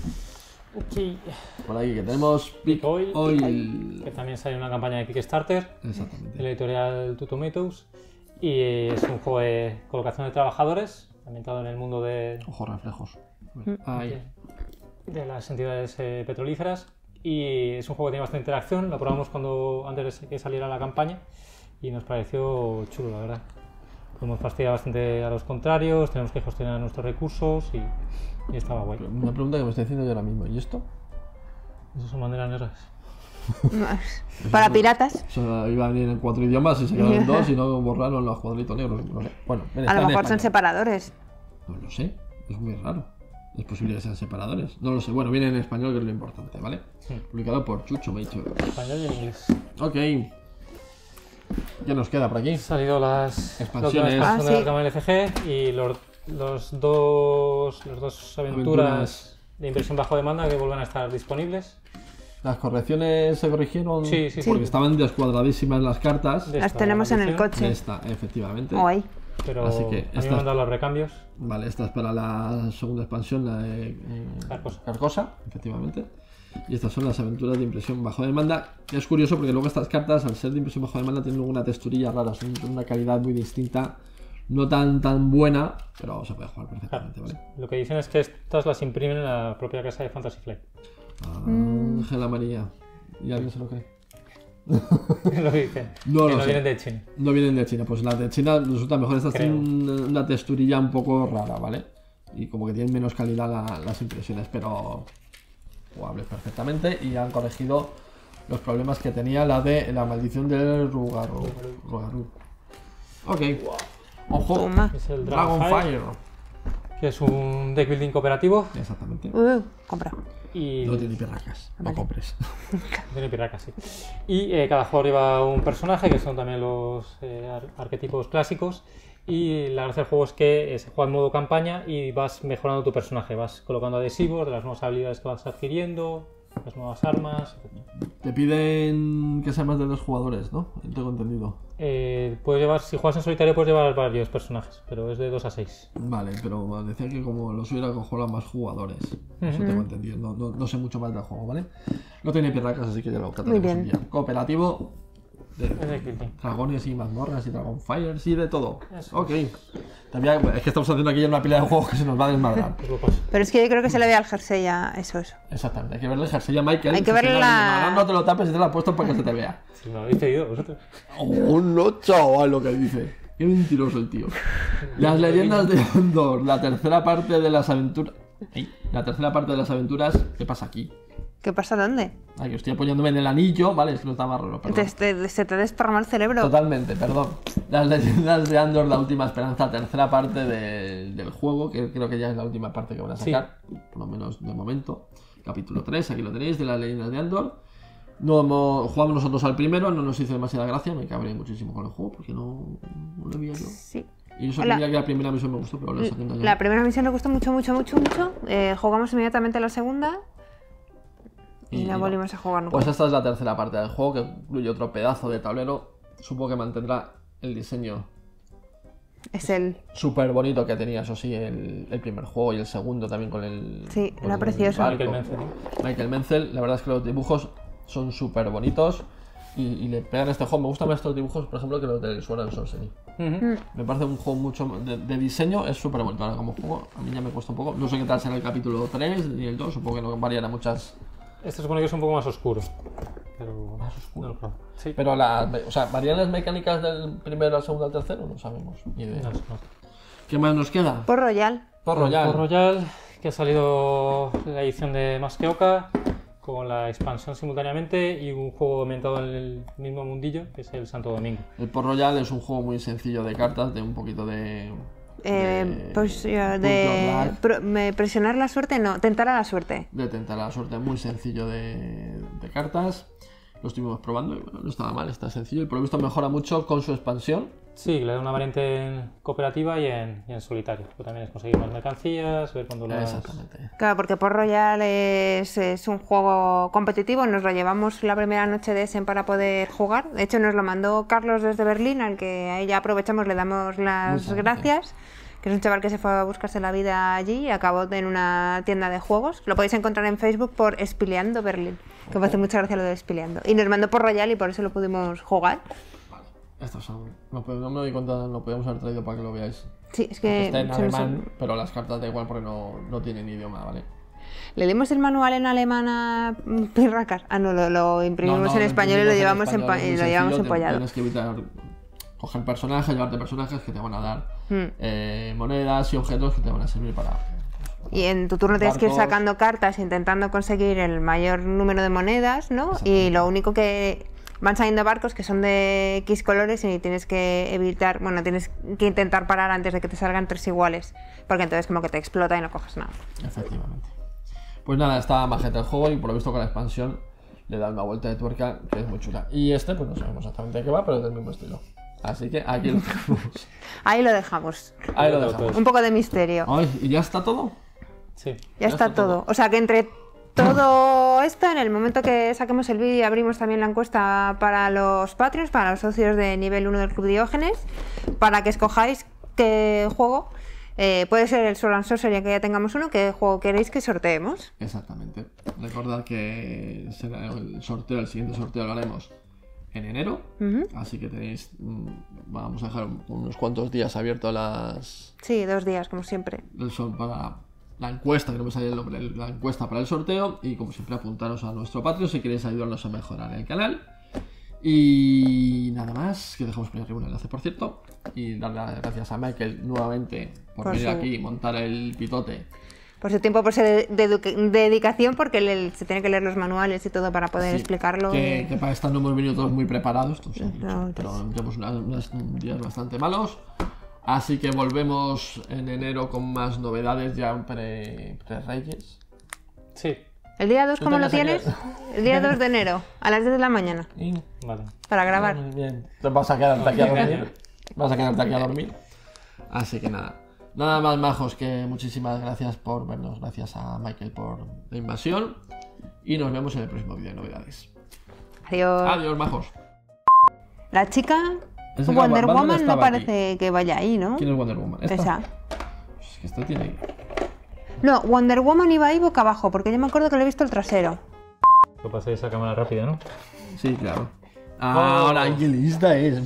Ok. Por aquí que tenemos Big Oil. Oil. Que también sale en una campaña de Kickstarter. De Exactamente. la editorial Two Tomatoes. Y es un juego de colocación de trabajadores, ambientado en el mundo de Ojos reflejos. Ahí. las entidades petrolíferas. Y es un juego que tiene bastante interacción. Lo probamos antes de que saliera la campaña y nos pareció chulo, la verdad. Podemos fastidiar bastante a los contrarios, tenemos que gestionar nuestros recursos y estaba guay. Una pregunta que me estoy haciendo yo ahora mismo. ¿Y esto? Esas son banderas negras. Para piratas. O sea, iba a venir en 4 idiomas y se quedaron en 2 y no borraron los cuadritos negros. No sé. Bueno, A está lo en mejor son español. separadores. No lo sé. Es muy raro. Es posible que sean separadores. No lo sé. Bueno, viene en español, que es lo importante, ¿vale? Publicado por Chucho, me ha dicho. Español y en inglés. Ok. ¿Qué nos queda por aquí? Han salido las Expansiones. expansiones Ah, de sí. Arkham LCG y los dos aventuras de impresión bajo demanda que vuelven a estar disponibles. Las correcciones se corrigieron Sí, sí, sí. porque estaban descuadradísimas las cartas De Las esta tenemos en el edición, de coche. esta, efectivamente. Guay. Pero Así que a mí me estas- han dado los recambios. Vale, esta es para la segunda expansión, la de Carcosa, efectivamente. Y estas son las aventuras de impresión bajo demanda. Es curioso porque luego estas cartas, al ser de impresión bajo demanda, tienen una texturilla rara, son de una calidad muy distinta. No tan buena, pero se puede jugar perfectamente, ¿vale? Lo que dicen es que estas las imprimen en la propia casa de Fantasy Flight. Ángela María. ¿Y alguien se lo cree? Lo que dicen. No que lo no sé. vienen de China. No vienen de China, pues las de China resulta mejor. Estas Creo. tienen una texturilla un poco rara, ¿vale? Y como que tienen menos calidad las impresiones, pero jugables perfectamente. Y han corregido los problemas que tenía la de la maldición del Rugaru. Ok. Ojo. Toma. Es el Dragonfire, Dragonfire. que es un deck building cooperativo. Exactamente. Compra. Y No tiene perracas, no compres. tiene pirracas, sí. Y cada jugador lleva un personaje, que son también los arquetipos clásicos. Y la gracia del juego es que se juega en modo campaña y vas mejorando tu personaje. Vas colocando adhesivos de las nuevas habilidades que vas adquiriendo, las nuevas armas. Te piden que sean más de 2 jugadores, ¿no? Tengo entendido. Puedes llevar, si juegas en solitario, puedes llevar varios personajes, pero es de 2 a 6. Vale, pero decía que como lo subiera con juego a más jugadores. Eso tengo entendido. No sé mucho más del juego, ¿vale? No tiene pirracas, así que ya lo trataremos bien. un día. Cooperativo. De Es deck building. dragones y mazmorras y dragonfires y de todo. Eso Ok. También, es que estamos haciendo aquí ya una pila de juegos que se nos va a desmadrar. Pues lo paso. Pero es que yo creo que se le ve al jersey ya eso. Exactamente, hay que verle el jersey a Michael. Hay que verle si la- no, no te lo tapes y te lo has puesto para que se te vea. Si me lo habéis pedido vosotros. Oh, no, chaval, lo que dice. Qué mentiroso el tío. Las leyendas de Andor, la tercera parte de las aventuras. La tercera parte de las aventuras, ¿qué pasa aquí? ¿Qué pasa dónde? Ay, que estoy apoyándome en el anillo, vale, es que no está más raro, perdón. Se te desparrama el cerebro. Totalmente, perdón. Las leyendas de Andor, la última esperanza, tercera parte del juego, que creo que ya es la última parte que van a sacar, por lo menos de momento. Capítulo 3, aquí lo tenéis, de las leyendas de Andor. Jugamos nosotros al primero, no nos hizo demasiada gracia, me cabré muchísimo con el juego porque no lo veía yo. Sí. Y eso La- que la primera misión me gustó, pero la segunda ya. La primera misión le gustó mucho. Jugamos inmediatamente la segunda y no volvimos a jugar nunca. Pues esta es la tercera parte del juego, que incluye otro pedazo de tablero. Supongo que mantendrá el diseño Es el... súper bonito que tenía, eso sí, el primer juego y el segundo también con el... Sí, con era el precioso. barco. Michael Menzel, ¿no? Michael Menzel, la verdad es que los dibujos son súper bonitos y le pegan a este juego. Me gustan más estos dibujos, por ejemplo, que los del Sword and Sorcery. Me parece un juego mucho de diseño, es súper bonito. Ahora como juego, a mí ya me cuesta un poco. No sé qué tal será el capítulo 3 ni el 2, supongo que no variará muchas. Este supone que es un poco más oscuro. Pero... Más oscuro. No lo creo. Sí. Pero o sea, ¿varían las mecánicas del primero al segundo al tercero? No sabemos, ni idea. No, no. ¿Qué más nos queda? Por Royal. Por Royal. Por Royal, que ha salido la edición de Más que Oca, con la expansión simultáneamente y un juego ambientado en el mismo mundillo, que es el Santo Domingo. El Port Royal es un juego muy sencillo de cartas, de un poquito de... Presionar la suerte, no, tentar a la suerte. de tentar la suerte, muy sencillo de cartas. Lo estuvimos probando y bueno, no estaba mal, está sencillo y por lo visto mejora mucho con su expansión. Sí, le da una variante en cooperativa y en solitario. Pero también es conseguir más mercancías, ver cuándo las... Exactamente. Claro, porque Port Royal es un juego competitivo, nos lo llevamos la primera noche de Essen para poder jugar. De hecho, nos lo mandó Carlos desde Berlín, al que ahí ya aprovechamos, le damos las Muchas gracias. Que es un chaval que se fue a buscarse la vida allí y acabó en una tienda de juegos. Lo podéis encontrar en Facebook por Espileando Berlín, que me hace mucha gracia lo de Espileando. Y nos mandó Port Royal y por eso lo pudimos jugar. Estos son... No me doy cuenta, lo podemos haber traído para que lo veáis. Sí, es que Está en se nos- alemán, pero las cartas da igual porque no tienen idioma, ¿vale? ¿Le dimos el manual en alemán a Pirracas? Ah, no, lo imprimimos en español y lo llevamos, español, es muy y lo llevamos sencillo, empollado. Tienes que evitar coger personajes, llevarte personajes que te van a dar monedas y objetos que te van a servir para... Y en tu turno tienes que ir barcos. sacando cartas intentando conseguir el mayor número de monedas, ¿no? Y lo único que van saliendo barcos que son de X colores y tienes que evitar, bueno, tienes que intentar parar antes de que te salgan 3 iguales, porque entonces como que te explota y no coges nada. Efectivamente. Pues nada, está majete el juego y por lo visto con la expansión le da una vuelta de tuerca que es muy chula. Y este, pues no sabemos exactamente de qué va, pero es del mismo estilo. Así que aquí lo tenemos. Ahí lo dejamos. Ahí lo dejamos. Un poco de misterio. Ay, ¿y ya está todo? Sí. Ya está todo. O sea que entre todo esto, en el momento que saquemos el vídeo, abrimos también la encuesta para los Patreons, para los socios de nivel 1 del Club Diógenes, para que escojáis qué juego. Puede ser el Sword and Sorcery, que ya tengamos uno, qué juego queréis que sorteemos. Exactamente. Recordad que será el sorteo, el siguiente sorteo lo haremos en enero. Así que tenéis, vamos a dejar unos cuantos días abiertos Sí, 2 días, como siempre. para la encuesta, que no me sale el nombre, la encuesta para el sorteo. Y como siempre, apuntaros a nuestro Patreon si queréis ayudarnos a mejorar el canal. Y nada más, que dejamos por arriba un enlace, por cierto. Y darle las gracias a Michael nuevamente por venir aquí y montar el pitote. Por su tiempo, por su dedicación, porque se tiene que leer los manuales y todo para poder explicarlo. Que para esta no hemos venido todos muy preparados, No, pero tenemos unos días bastante malos. Así que volvemos en enero con más novedades ya en pre-Reyes. Sí. ¿El día 2 cómo lo tienes? El día 2 de enero, a las 10 de la mañana. Vale. Para grabar. Muy bien. Entonces vas a quedarte aquí a dormir. Vas a quedarte aquí a dormir. Así que nada. Nada más, majos, que muchísimas gracias por vernos. Gracias a Michael por la invasión. Y nos vemos en el próximo vídeo de novedades. Adiós. Adiós, majos. La chica Esa Wonder Batman Woman no estaba parece que vaya ahí, ¿no? ¿Quién es Wonder Woman? ¿Esta? Esa. Pues es que esta tiene... No, Wonder Woman iba ahí boca abajo, porque yo me acuerdo que le he visto el trasero. Lo pasé esa cámara rápida, ¿no? Sí, claro. Ahora, qué lista es.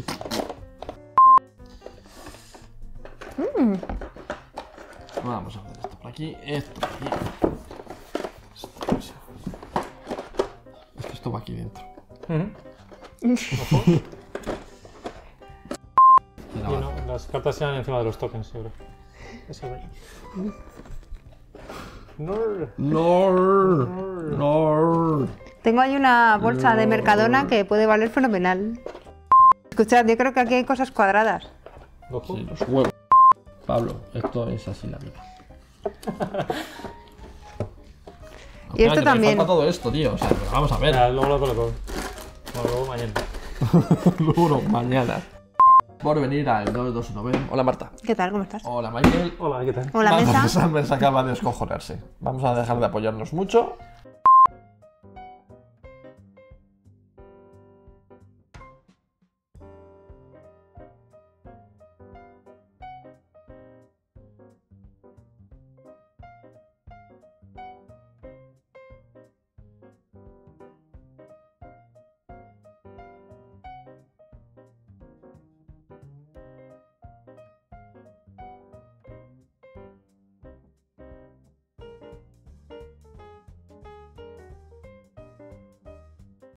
Vamos a hacer esto por aquí, esto por aquí. Es que esto va aquí dentro. Y no, las cartas se dan encima de los tokens, seguro. Eso ve. No. Tengo ahí una bolsa de Mercadona que puede valer fenomenal. Escuchad, yo creo que aquí hay cosas cuadradas. Ojo. Sí, los huevos. Pablo, esto es así la vida. Y esto también. Me falta todo esto, tío. O sea, pero vamos a ver. Luego lo coloco. Bueno, luego mañana. Luego mañana. Por venir al 929. Hola, Marta. ¿Qué tal? ¿Cómo estás? Hola, Michael. Hola, ¿qué tal? Hola, Vamos, mesa. esa mesa acaba de escojonarse. Vamos a dejar de apoyarnos mucho